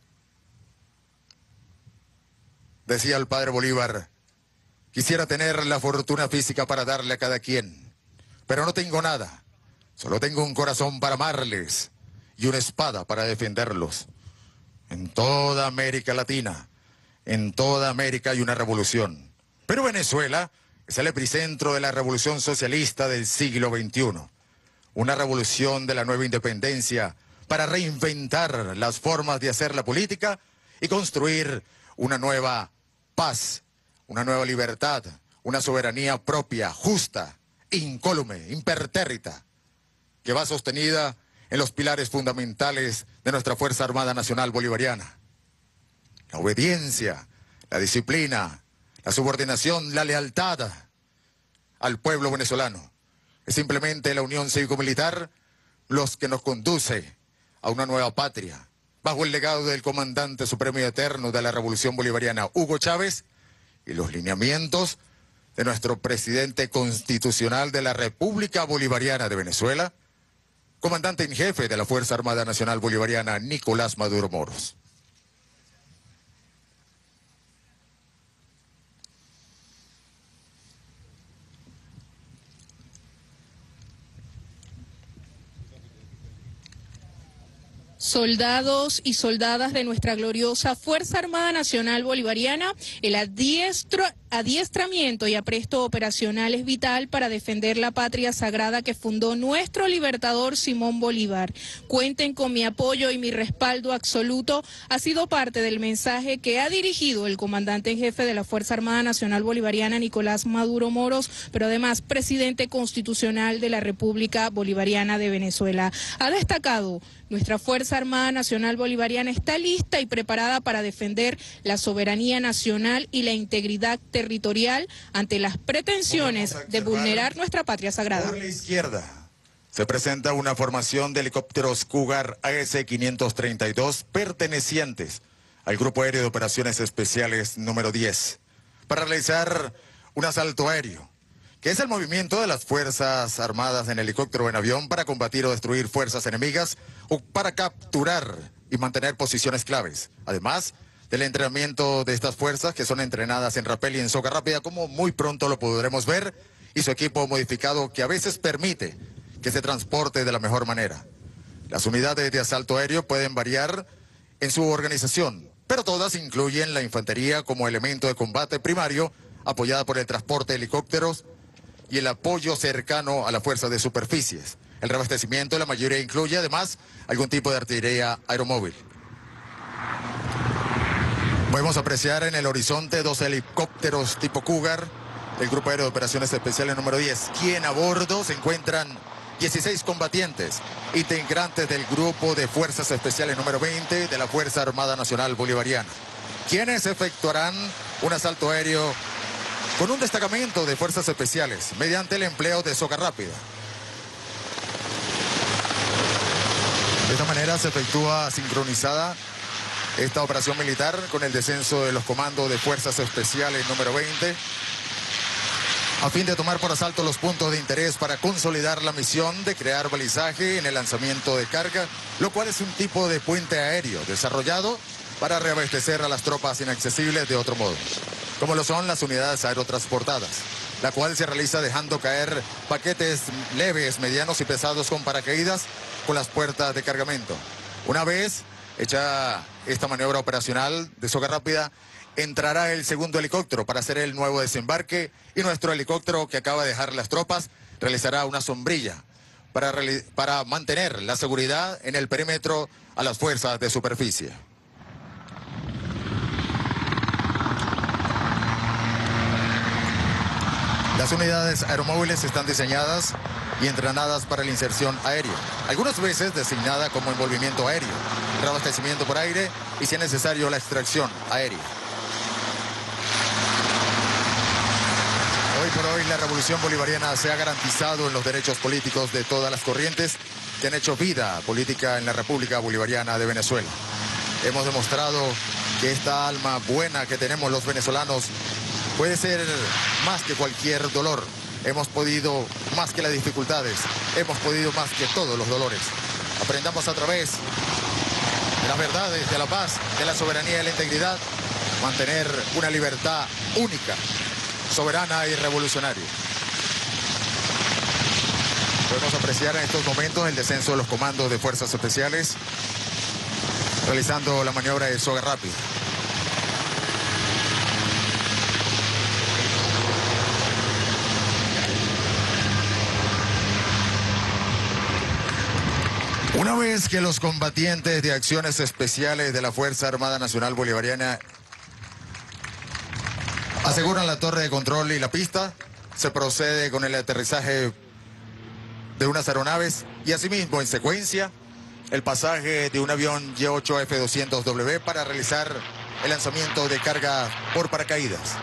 Decía el padre Bolívar: quisiera tener la fortuna física para darle a cada quien, pero no tengo nada. Solo tengo un corazón para amarles y una espada para defenderlos. En toda América Latina, en toda América hay una revolución. Pero Venezuela es el epicentro de la revolución socialista del siglo XXI. Una revolución de la nueva independencia para reinventar las formas de hacer la política y construir una nueva paz, una nueva libertad, una soberanía propia, justa, incólume, impertérrita, que va sostenida en los pilares fundamentales de nuestra Fuerza Armada Nacional Bolivariana. La obediencia, la disciplina, la subordinación, la lealtad al pueblo venezolano. Es simplemente la unión cívico-militar los que nos conduce a una nueva patria, bajo el legado del comandante supremo y eterno de la Revolución Bolivariana, Hugo Chávez, y los lineamientos de nuestro presidente constitucional de la República Bolivariana de Venezuela, comandante en jefe de la Fuerza Armada Nacional Bolivariana, Nicolás Maduro Moros. Soldados y soldadas de nuestra gloriosa Fuerza Armada Nacional Bolivariana, el adiestramiento y apresto operacional es vital para defender la patria sagrada que fundó nuestro libertador Simón Bolívar. Cuenten con mi apoyo y mi respaldo absoluto. Ha sido parte del mensaje que ha dirigido el comandante en jefe de la Fuerza Armada Nacional Bolivariana, Nicolás Maduro Moros, pero además presidente constitucional de la República Bolivariana de Venezuela. Ha destacado: nuestra Fuerza Armada Nacional Bolivariana está lista y preparada para defender la soberanía nacional y la integridad territorial ante las pretensiones de vulnerar nuestra patria sagrada. Por la izquierda se presenta una formación de helicópteros Cougar AS-532 pertenecientes al Grupo Aéreo de Operaciones Especiales número 10 para realizar un asalto aéreo, que es el movimiento de las Fuerzas Armadas en helicóptero o en avión para combatir o destruir fuerzas enemigas o para capturar y mantener posiciones claves. Además del entrenamiento de estas fuerzas, que son entrenadas en rapel y en soga rápida, como muy pronto lo podremos ver, y su equipo modificado que a veces permite que se transporte de la mejor manera. Las unidades de asalto aéreo pueden variar en su organización, pero todas incluyen la infantería como elemento de combate primario, apoyada por el transporte de helicópteros y el apoyo cercano a la fuerza de superficies. El reabastecimiento, la mayoría incluye además algún tipo de artillería aeromóvil. Podemos apreciar en el horizonte 2 helicópteros tipo Cougar del Grupo Aéreo de Operaciones Especiales número 10, quien a bordo se encuentran 16 combatientes, integrantes del Grupo de Fuerzas Especiales número 20 de la Fuerza Armada Nacional Bolivariana, quienes efectuarán un asalto aéreo con un destacamento de fuerzas especiales mediante el empleo de soga rápida. De esta manera se efectúa sincronizada esta operación militar con el descenso de los comandos de fuerzas especiales número 20, a fin de tomar por asalto los puntos de interés para consolidar la misión de crear balizaje en el lanzamiento de carga, lo cual es un tipo de puente aéreo desarrollado para reabastecer a las tropas inaccesibles de otro modo, como lo son las unidades aerotransportadas, la cual se realiza dejando caer paquetes leves, medianos y pesados con paracaídas con las puertas de cargamento. Una vez hecha esta maniobra operacional de soga rápida, entrará el segundo helicóptero para hacer el nuevo desembarque y nuestro helicóptero que acaba de dejar las tropas realizará una sombrilla para mantener la seguridad en el perímetro a las fuerzas de superficie. Las unidades aeromóviles están diseñadas y entrenadas para la inserción aérea, algunas veces designada como envolvimiento aéreo, reabastecimiento por aire y, si es necesario, la extracción aérea. Hoy por hoy la revolución bolivariana se ha garantizado en los derechos políticos de todas las corrientes que han hecho vida política en la República Bolivariana de Venezuela. Hemos demostrado que esta alma buena que tenemos los venezolanos puede ser más que cualquier dolor. Hemos podido más que las dificultades, hemos podido más que todos los dolores. Aprendamos a través de las verdades, de la paz, de la soberanía y de la integridad, mantener una libertad única, soberana y revolucionaria. Podemos apreciar en estos momentos el descenso de los comandos de fuerzas especiales, realizando la maniobra de soga rápida. Una vez que los combatientes de acciones especiales de la Fuerza Armada Nacional Bolivariana aseguran la torre de control y la pista, se procede con el aterrizaje de unas aeronaves y asimismo en secuencia el pasaje de un avión Y-8 F-200W para realizar el lanzamiento de carga por paracaídas.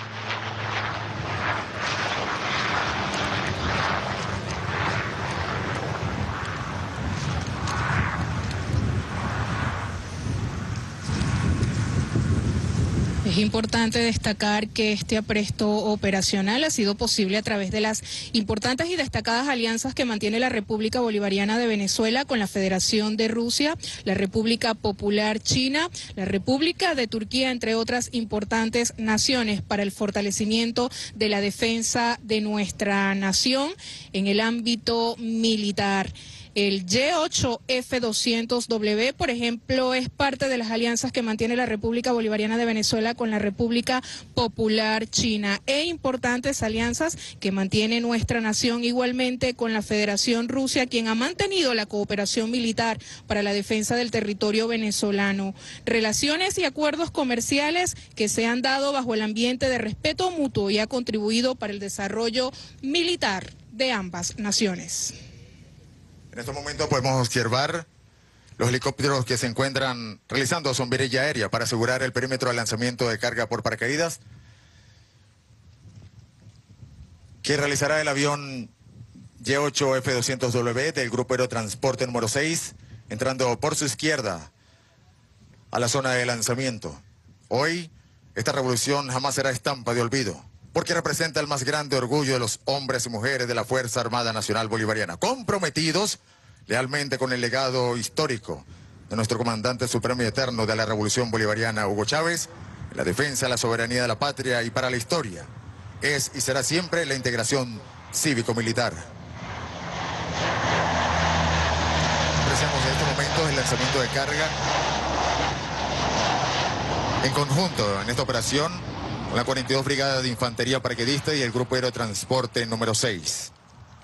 Es importante destacar que este apresto operacional ha sido posible a través de las importantes y destacadas alianzas que mantiene la República Bolivariana de Venezuela con la Federación de Rusia, la República Popular China, la República de Turquía, entre otras importantes naciones, para el fortalecimiento de la defensa de nuestra nación en el ámbito militar. El Y-8 F-200W, por ejemplo, es parte de las alianzas que mantiene la República Bolivariana de Venezuela con la República Popular China, e importantes alianzas que mantiene nuestra nación igualmente con la Federación Rusia, quien ha mantenido la cooperación militar para la defensa del territorio venezolano. Relaciones y acuerdos comerciales que se han dado bajo el ambiente de respeto mutuo y ha contribuido para el desarrollo militar de ambas naciones. En estos momentos podemos observar los helicópteros que se encuentran realizando sombrilla aérea para asegurar el perímetro de lanzamiento de carga por paracaídas, que realizará el avión Y-8 F-200W del Grupo Aerotransporte número 6, entrando por su izquierda a la zona de lanzamiento. Hoy, esta revolución jamás será estampa de olvido, porque representa el más grande orgullo de los hombres y mujeres de la Fuerza Armada Nacional Bolivariana, comprometidos lealmente con el legado histórico de nuestro comandante supremo y eterno de la Revolución Bolivariana, Hugo Chávez, en la defensa de la soberanía de la patria y para la historia. Es y será siempre la integración cívico-militar. Apreciamos en estos momentos el lanzamiento de carga en conjunto en esta operación con la 42 Brigada de Infantería Paracaidista y el Grupo Aerotransporte número 6.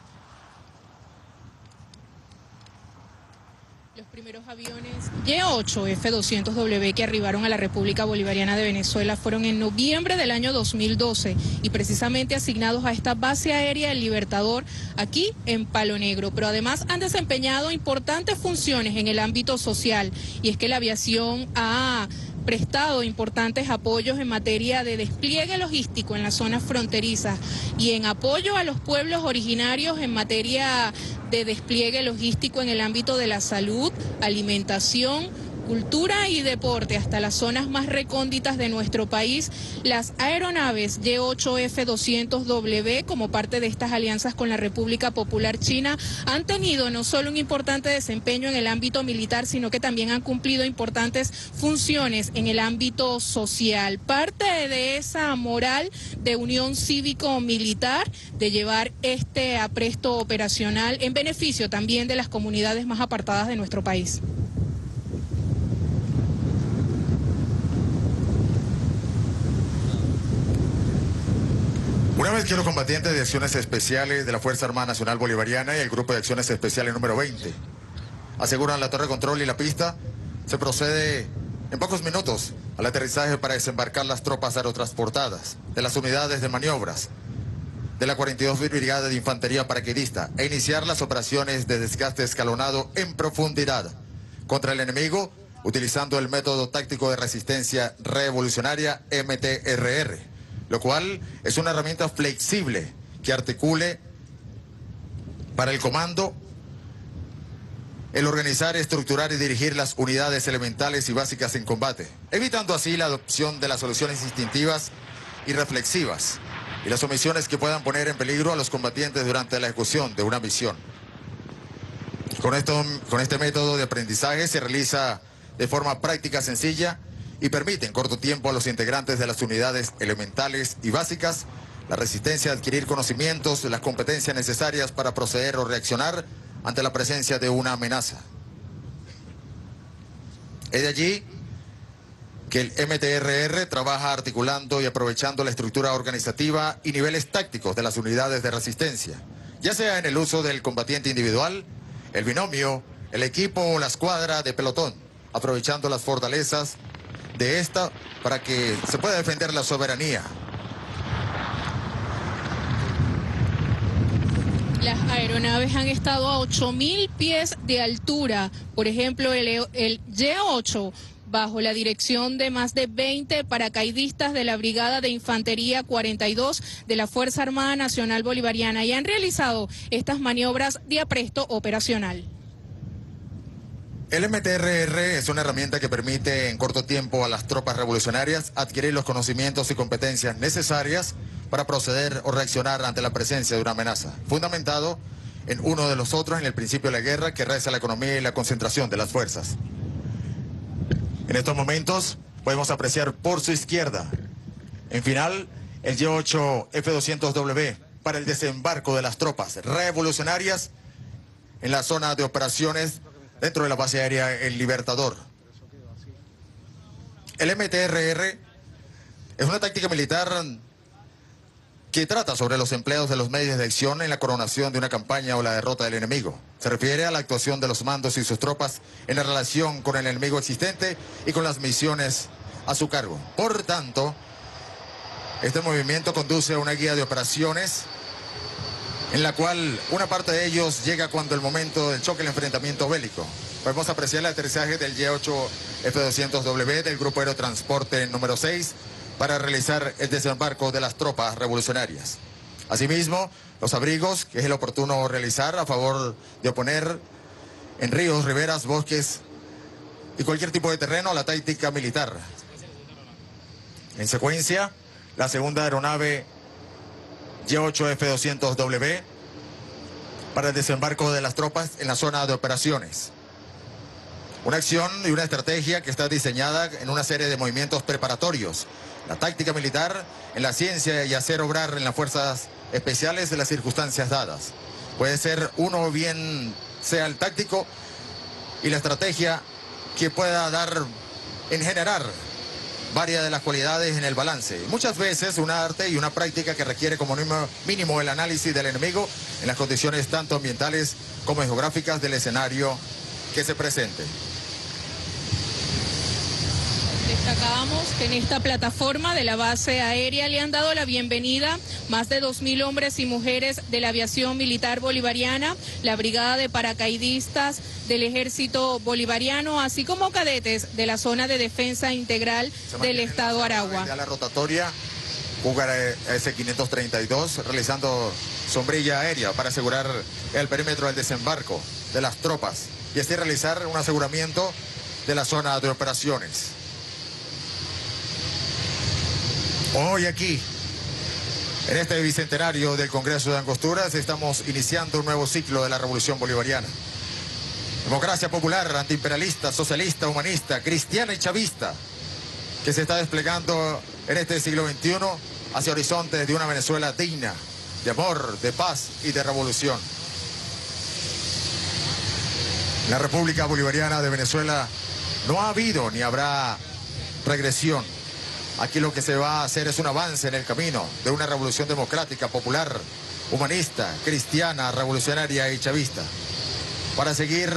Los primeros aviones Y-8 F-200W que arribaron a la República Bolivariana de Venezuela fueron en noviembre del año 2012 y precisamente asignados a esta base aérea El Libertador aquí en Palo Negro, pero además han desempeñado importantes funciones en el ámbito social, y es que la aviación ha prestado importantes apoyos en materia de despliegue logístico en las zonas fronterizas y en apoyo a los pueblos originarios en materia de despliegue logístico en el ámbito de la salud, alimentación, cultura y deporte, hasta las zonas más recónditas de nuestro país. Las aeronaves Y-8 F-200W, como parte de estas alianzas con la República Popular China, han tenido no solo un importante desempeño en el ámbito militar, sino que también han cumplido importantes funciones en el ámbito social. Parte de esa moral de unión cívico-militar, de llevar este apresto operacional en beneficio también de las comunidades más apartadas de nuestro país. Una vez que los combatientes de acciones especiales de la Fuerza Armada Nacional Bolivariana y el Grupo de Acciones Especiales número 20 aseguran la torre de control y la pista, se procede en pocos minutos al aterrizaje para desembarcar las tropas aerotransportadas de las unidades de maniobras de la 42 Brigada de Infantería Paracaidista e iniciar las operaciones de desgaste escalonado en profundidad contra el enemigo, utilizando el método táctico de resistencia revolucionaria MTRR, lo cual es una herramienta flexible que articule para el comando el organizar, estructurar y dirigir las unidades elementales y básicas en combate, evitando así la adopción de las soluciones instintivas y reflexivas y las omisiones que puedan poner en peligro a los combatientes durante la ejecución de una misión. Con este método de aprendizaje se realiza de forma práctica, sencilla y permite en corto tiempo a los integrantes de las unidades elementales y básicas la resistencia a adquirir conocimientos, las competencias necesarias para proceder o reaccionar ante la presencia de una amenaza. Es de allí que el MTRR trabaja articulando y aprovechando la estructura organizativa y niveles tácticos de las unidades de resistencia, ya sea en el uso del combatiente individual, el binomio, el equipo o la escuadra de pelotón, aprovechando las fortalezas de esta para que se pueda defender la soberanía. Las aeronaves han estado a 8.000 pies de altura. Por ejemplo, el Y-8, bajo la dirección de más de 20 paracaidistas de la Brigada de Infantería 42 de la Fuerza Armada Nacional Bolivariana, y han realizado estas maniobras de apresto operacional. El MTRR es una herramienta que permite en corto tiempo a las tropas revolucionarias adquirir los conocimientos y competencias necesarias para proceder o reaccionar ante la presencia de una amenaza, fundamentado en uno de los otros en el principio de la guerra que reza la economía y la concentración de las fuerzas. En estos momentos podemos apreciar por su izquierda, en final, el Y-8 F-200W para el desembarco de las tropas revolucionarias en la zona de operaciones dentro de la base aérea El Libertador. El MTRR es una táctica militar que trata sobre los empleos de los medios de acción en la coronación de una campaña o la derrota del enemigo. Se refiere a la actuación de los mandos y sus tropas en la relación con el enemigo existente y con las misiones a su cargo. Por tanto, este movimiento conduce a una guía de operaciones en la cual una parte de ellos llega cuando el momento del choque, el enfrentamiento bélico. Podemos apreciar el aterrizaje del Y-8 F-200W del Grupo Aerotransporte número 6 para realizar el desembarco de las tropas revolucionarias. Asimismo, los abrigos, que es el oportuno realizar a favor de oponer en ríos, riberas, bosques y cualquier tipo de terreno a la táctica militar. En secuencia, la segunda aeronave Y-8 F-200W para el desembarco de las tropas en la zona de operaciones. Una acción y una estrategia que está diseñada en una serie de movimientos preparatorios. La táctica militar en la ciencia y hacer obrar en las fuerzas especiales de las circunstancias dadas. Puede ser uno bien sea el táctico y la estrategia que pueda dar en generar varias de las cualidades en el balance. Muchas veces un arte y una práctica que requiere como mínimo el análisis del enemigo en las condiciones tanto ambientales como geográficas del escenario que se presente. Destacábamos que en esta plataforma de la base aérea le han dado la bienvenida más de 2.000 hombres y mujeres de la aviación militar bolivariana, la Brigada de Paracaidistas del Ejército Bolivariano, así como cadetes de la Zona de Defensa Integral del Estado Aragua. La rotatoria Cougar S-532 realizando sombrilla aérea para asegurar el perímetro del desembarco de las tropas y así realizar un aseguramiento de la zona de operaciones. Hoy aquí, en este bicentenario del Congreso de Angosturas, estamos iniciando un nuevo ciclo de la Revolución Bolivariana. Democracia popular, antiimperialista, socialista, humanista, cristiana y chavista, que se está desplegando en este siglo XXI hacia horizontes de una Venezuela digna, de amor, de paz y de revolución. En la República Bolivariana de Venezuela no ha habido ni habrá regresión. Aquí lo que se va a hacer es un avance en el camino de una revolución democrática, popular, humanista, cristiana, revolucionaria y chavista, para seguir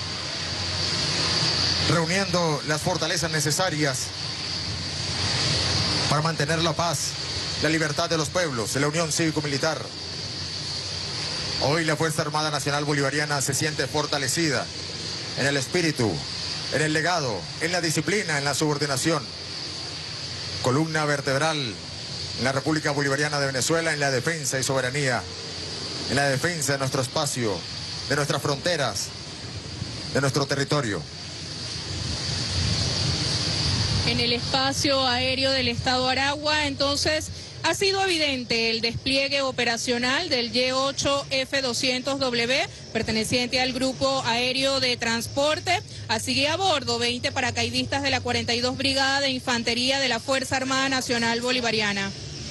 reuniendo las fortalezas necesarias para mantener la paz, la libertad de los pueblos, la unión cívico-militar. Hoy la Fuerza Armada Nacional Bolivariana se siente fortalecida en el espíritu, en el legado, en la disciplina, en la subordinación. Columna vertebral en la República Bolivariana de Venezuela, en la defensa y soberanía, en la defensa de nuestro espacio, de nuestras fronteras, de nuestro territorio. En el espacio aéreo del Estado Aragua, entonces, ha sido evidente el despliegue operacional del Y-8 F-200W, perteneciente al Grupo Aéreo de Transporte. Así a bordo 20 paracaidistas de la 42 Brigada de Infantería de la Fuerza Armada Nacional Bolivariana.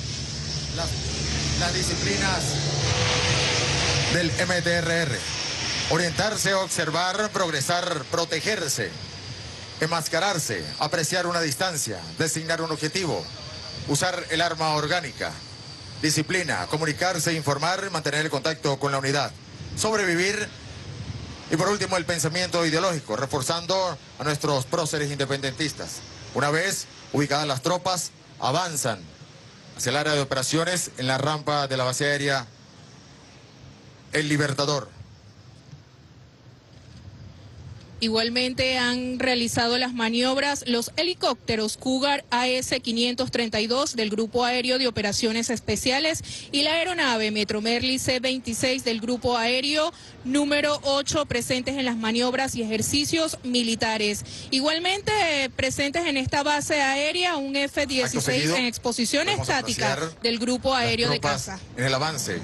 Las disciplinas del MTRR: orientarse, observar, progresar, protegerse, enmascararse, apreciar una distancia, designar un objetivo, usar el arma orgánica, disciplina, comunicarse, informar, mantener el contacto con la unidad, sobrevivir y por último el pensamiento ideológico, reforzando a nuestros próceres independentistas. Una vez ubicadas las tropas, avanzan hacia el área de operaciones en la rampa de la base aérea El Libertador. Igualmente han realizado las maniobras los helicópteros Cougar AS-532 del Grupo Aéreo de Operaciones Especiales y la aeronave Metro Merlin C-26 del Grupo Aéreo número 8, presentes en las maniobras y ejercicios militares. Igualmente presentes en esta base aérea un F-16 en exposición estática del Grupo Aéreo de Caza. En el avance,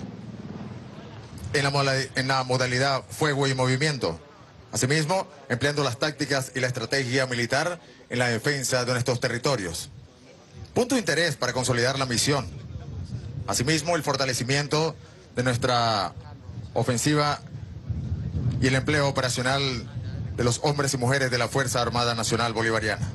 en la modalidad fuego y movimiento. Asimismo, empleando las tácticas y la estrategia militar en la defensa de nuestros territorios. Punto de interés para consolidar la misión. Asimismo, el fortalecimiento de nuestra ofensiva y el empleo operacional de los hombres y mujeres de la Fuerza Armada Nacional Bolivariana.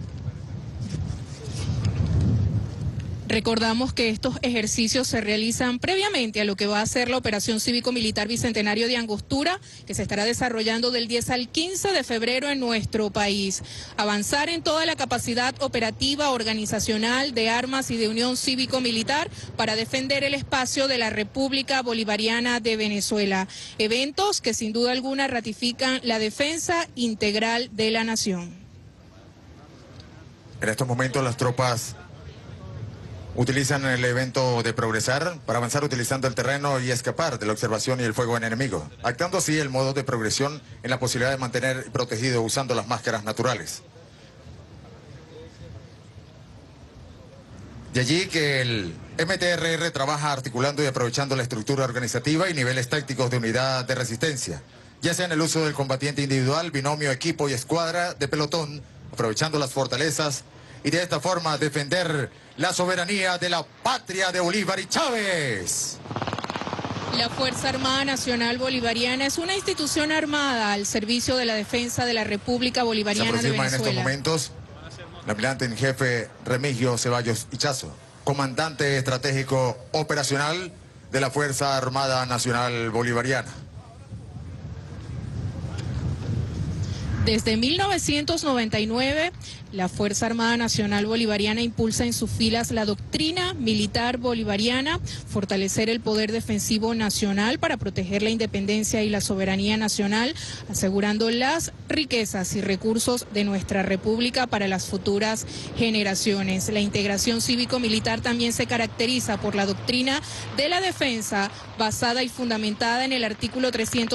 Recordamos que estos ejercicios se realizan previamente a lo que va a ser la Operación Cívico-Militar Bicentenario de Angostura, que se estará desarrollando del 10 al 15 de febrero en nuestro país. Avanzar en toda la capacidad operativa, organizacional, de armas y de unión cívico-militar para defender el espacio de la República Bolivariana de Venezuela. Eventos que sin duda alguna ratifican la defensa integral de la nación. En estos momentos las tropas utilizan el evento de progresar para avanzar utilizando el terreno y escapar de la observación y el fuego enemigo, actando así el modo de progresión en la posibilidad de mantener protegido usando las máscaras naturales. De allí que el MTRR trabaja articulando y aprovechando la estructura organizativa y niveles tácticos de unidad de resistencia, ya sea en el uso del combatiente individual, binomio, equipo y escuadra de pelotón, aprovechando las fortalezas y de esta forma defender la soberanía de la patria de Bolívar y Chávez. La Fuerza Armada Nacional Bolivariana es una institución armada al servicio de la defensa de la República Bolivariana de Venezuela. En estos momentos el almirante en jefe Remigio Ceballos Ichazo, comandante estratégico operacional de la Fuerza Armada Nacional Bolivariana. Desde 1999, la Fuerza Armada Nacional Bolivariana impulsa en sus filas la doctrina militar bolivariana, fortalecer el poder defensivo nacional para proteger la independencia y la soberanía nacional, asegurando las riquezas y recursos de nuestra república para las futuras generaciones. La integración cívico-militar también se caracteriza por la doctrina de la defensa basada y fundamentada en el artículo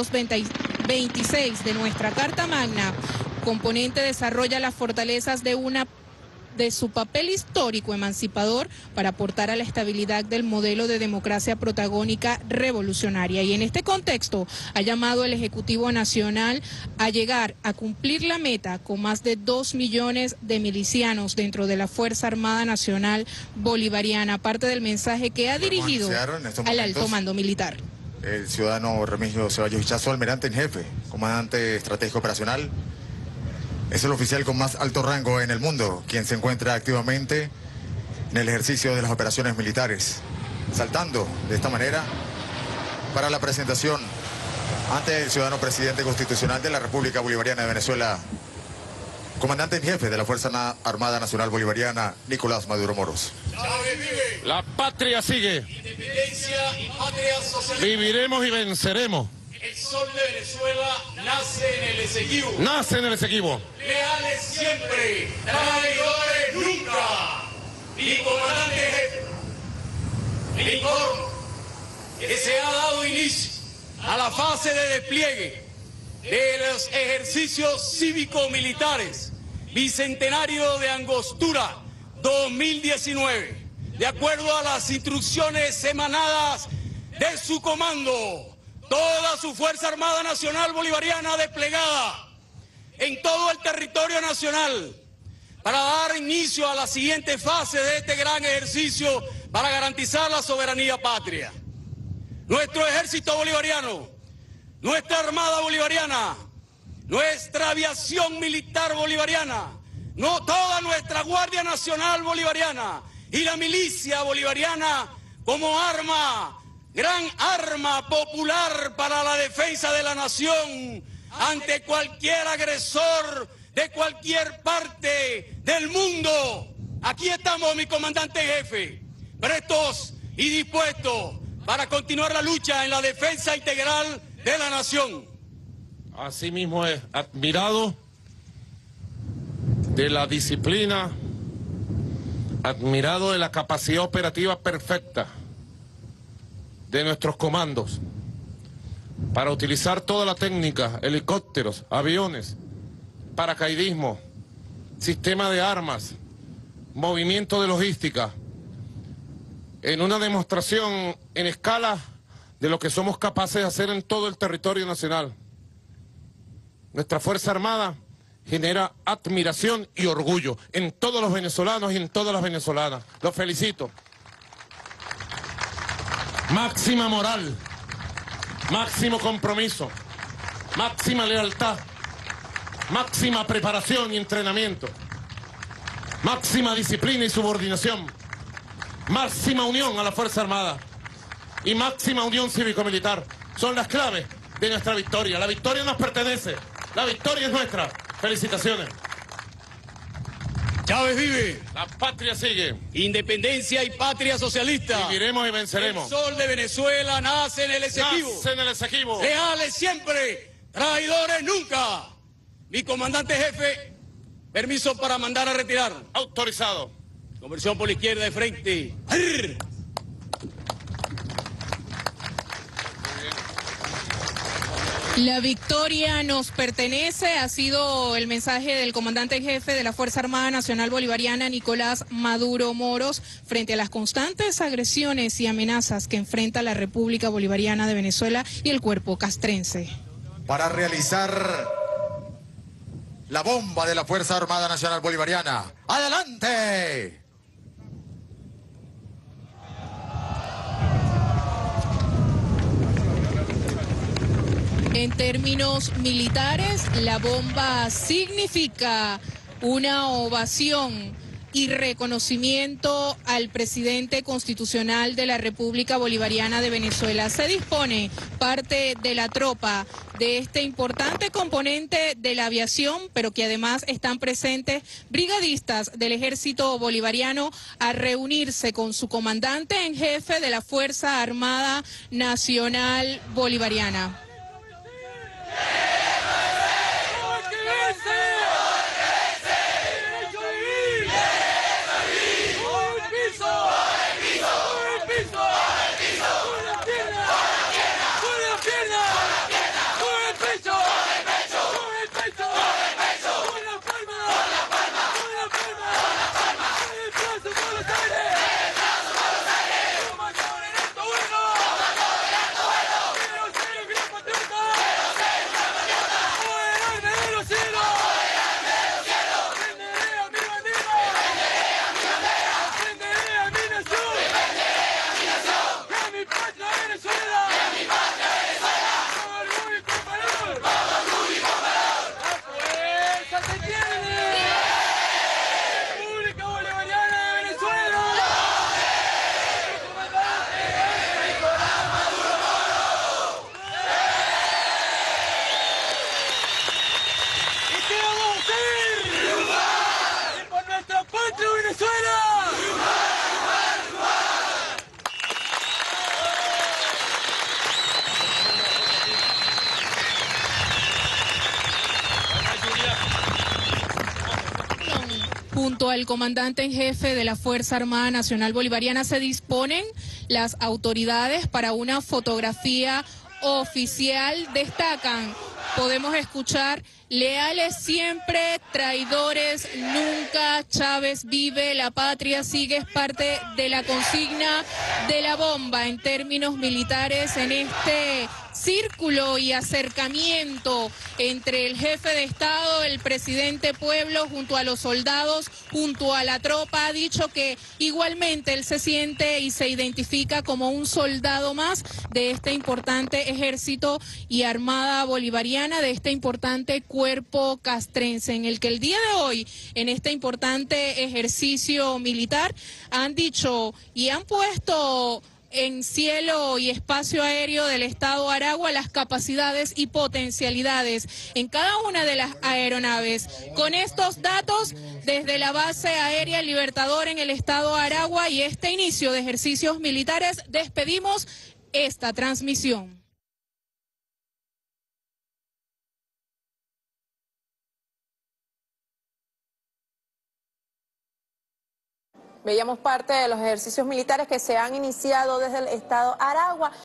326 de nuestra Carta Magna. Componente desarrolla las fortalezas de su papel histórico emancipador para aportar a la estabilidad del modelo de democracia protagónica revolucionaria. Y en este contexto ha llamado el Ejecutivo Nacional a llegar a cumplir la meta con más de 2 millones de milicianos dentro de la Fuerza Armada Nacional Bolivariana, parte del mensaje que ha dirigido al alto mando militar. El ciudadano Remigio Ceballos Ichazo, almirante en jefe, comandante estratégico operacional, es el oficial con más alto rango en el mundo, quien se encuentra activamente en el ejercicio de las operaciones militares, saltando de esta manera para la presentación ante el ciudadano presidente constitucional de la República Bolivariana de Venezuela, comandante en jefe de la Fuerza Armada Nacional Bolivariana, Nicolás Maduro Moros. La patria sigue. Independencia y patria socialista. Viviremos y venceremos. El sol de Venezuela nace en el Esequibo. Nace en el Esequibo. Leales siempre, traidores nunca. Mi comandante jefe, le informo que se ha dado inicio a la fase de despliegue de los ejercicios cívico-militares Bicentenario de Angostura 2019, de acuerdo a las instrucciones emanadas de su comando. Toda su Fuerza Armada Nacional Bolivariana desplegada en todo el territorio nacional para dar inicio a la siguiente fase de este gran ejercicio para garantizar la soberanía patria. Nuestro ejército bolivariano, nuestra armada bolivariana, nuestra aviación militar bolivariana, no toda nuestra Guardia Nacional bolivariana y la milicia bolivariana como arma, gran arma popular para la defensa de la nación ante cualquier agresor de cualquier parte del mundo. Aquí estamos, mi comandante jefe, prestos y dispuestos para continuar la lucha en la defensa integral de la nación. Asimismo es admirado de la disciplina, admirado de la capacidad operativa perfecta de nuestros comandos para utilizar toda la técnica, helicópteros, aviones, paracaidismo, sistema de armas, movimiento de logística, en una demostración en escala de lo que somos capaces de hacer en todo el territorio nacional. Nuestra Fuerza Armada genera admiración y orgullo en todos los venezolanos y en todas las venezolanas. Los felicito. Máxima moral, máximo compromiso, máxima lealtad, máxima preparación y entrenamiento, máxima disciplina y subordinación, máxima unión a la Fuerza Armada y máxima unión cívico-militar. Son las claves de nuestra victoria. La victoria nos pertenece, la victoria es nuestra. Felicitaciones. Chávez vive. La patria sigue. Independencia y patria socialista. Viviremos y venceremos. El sol de Venezuela nace en el Esequibo. Nace en el Esequibo. Leales siempre, traidores nunca. Mi comandante jefe, permiso para mandar a retirar. Autorizado. Conversión por la izquierda de frente. ¡Arr! La victoria nos pertenece, ha sido el mensaje del comandante en jefe de la Fuerza Armada Nacional Bolivariana, Nicolás Maduro Moros, frente a las constantes agresiones y amenazas que enfrenta la República Bolivariana de Venezuela y el cuerpo castrense. Para realizar la bomba de la Fuerza Armada Nacional Bolivariana. ¡Adelante! En términos militares, la bomba significa una ovación y reconocimiento al presidente constitucional de la República Bolivariana de Venezuela. Se dispone parte de la tropa de este importante componente de la aviación, pero que además están presentes brigadistas del Ejército Bolivariano a reunirse con su comandante en jefe de la Fuerza Armada Nacional Bolivariana. Junto al comandante en jefe de la Fuerza Armada Nacional Bolivariana se disponen las autoridades para una fotografía oficial. Destacan, podemos escuchar: leales siempre, traidores nunca, Chávez vive, la patria sigue, es parte de la consigna de la bomba en términos militares en este círculo y acercamiento entre el jefe de Estado, el presidente Pueblo, junto a los soldados, junto a la tropa. Ha dicho que igualmente él se siente y se identifica como un soldado más de este importante ejército y armada bolivariana, de este importante cuerpo castrense, en el que el día de hoy, en este importante ejercicio militar, han dicho y han puesto en cielo y espacio aéreo del estado Aragua las capacidades y potencialidades en cada una de las aeronaves. Con estos datos, desde la base aérea Libertador en el estado Aragua y este inicio de ejercicios militares, despedimos esta transmisión. Veíamos parte de los ejercicios militares que se han iniciado desde el estado Aragua.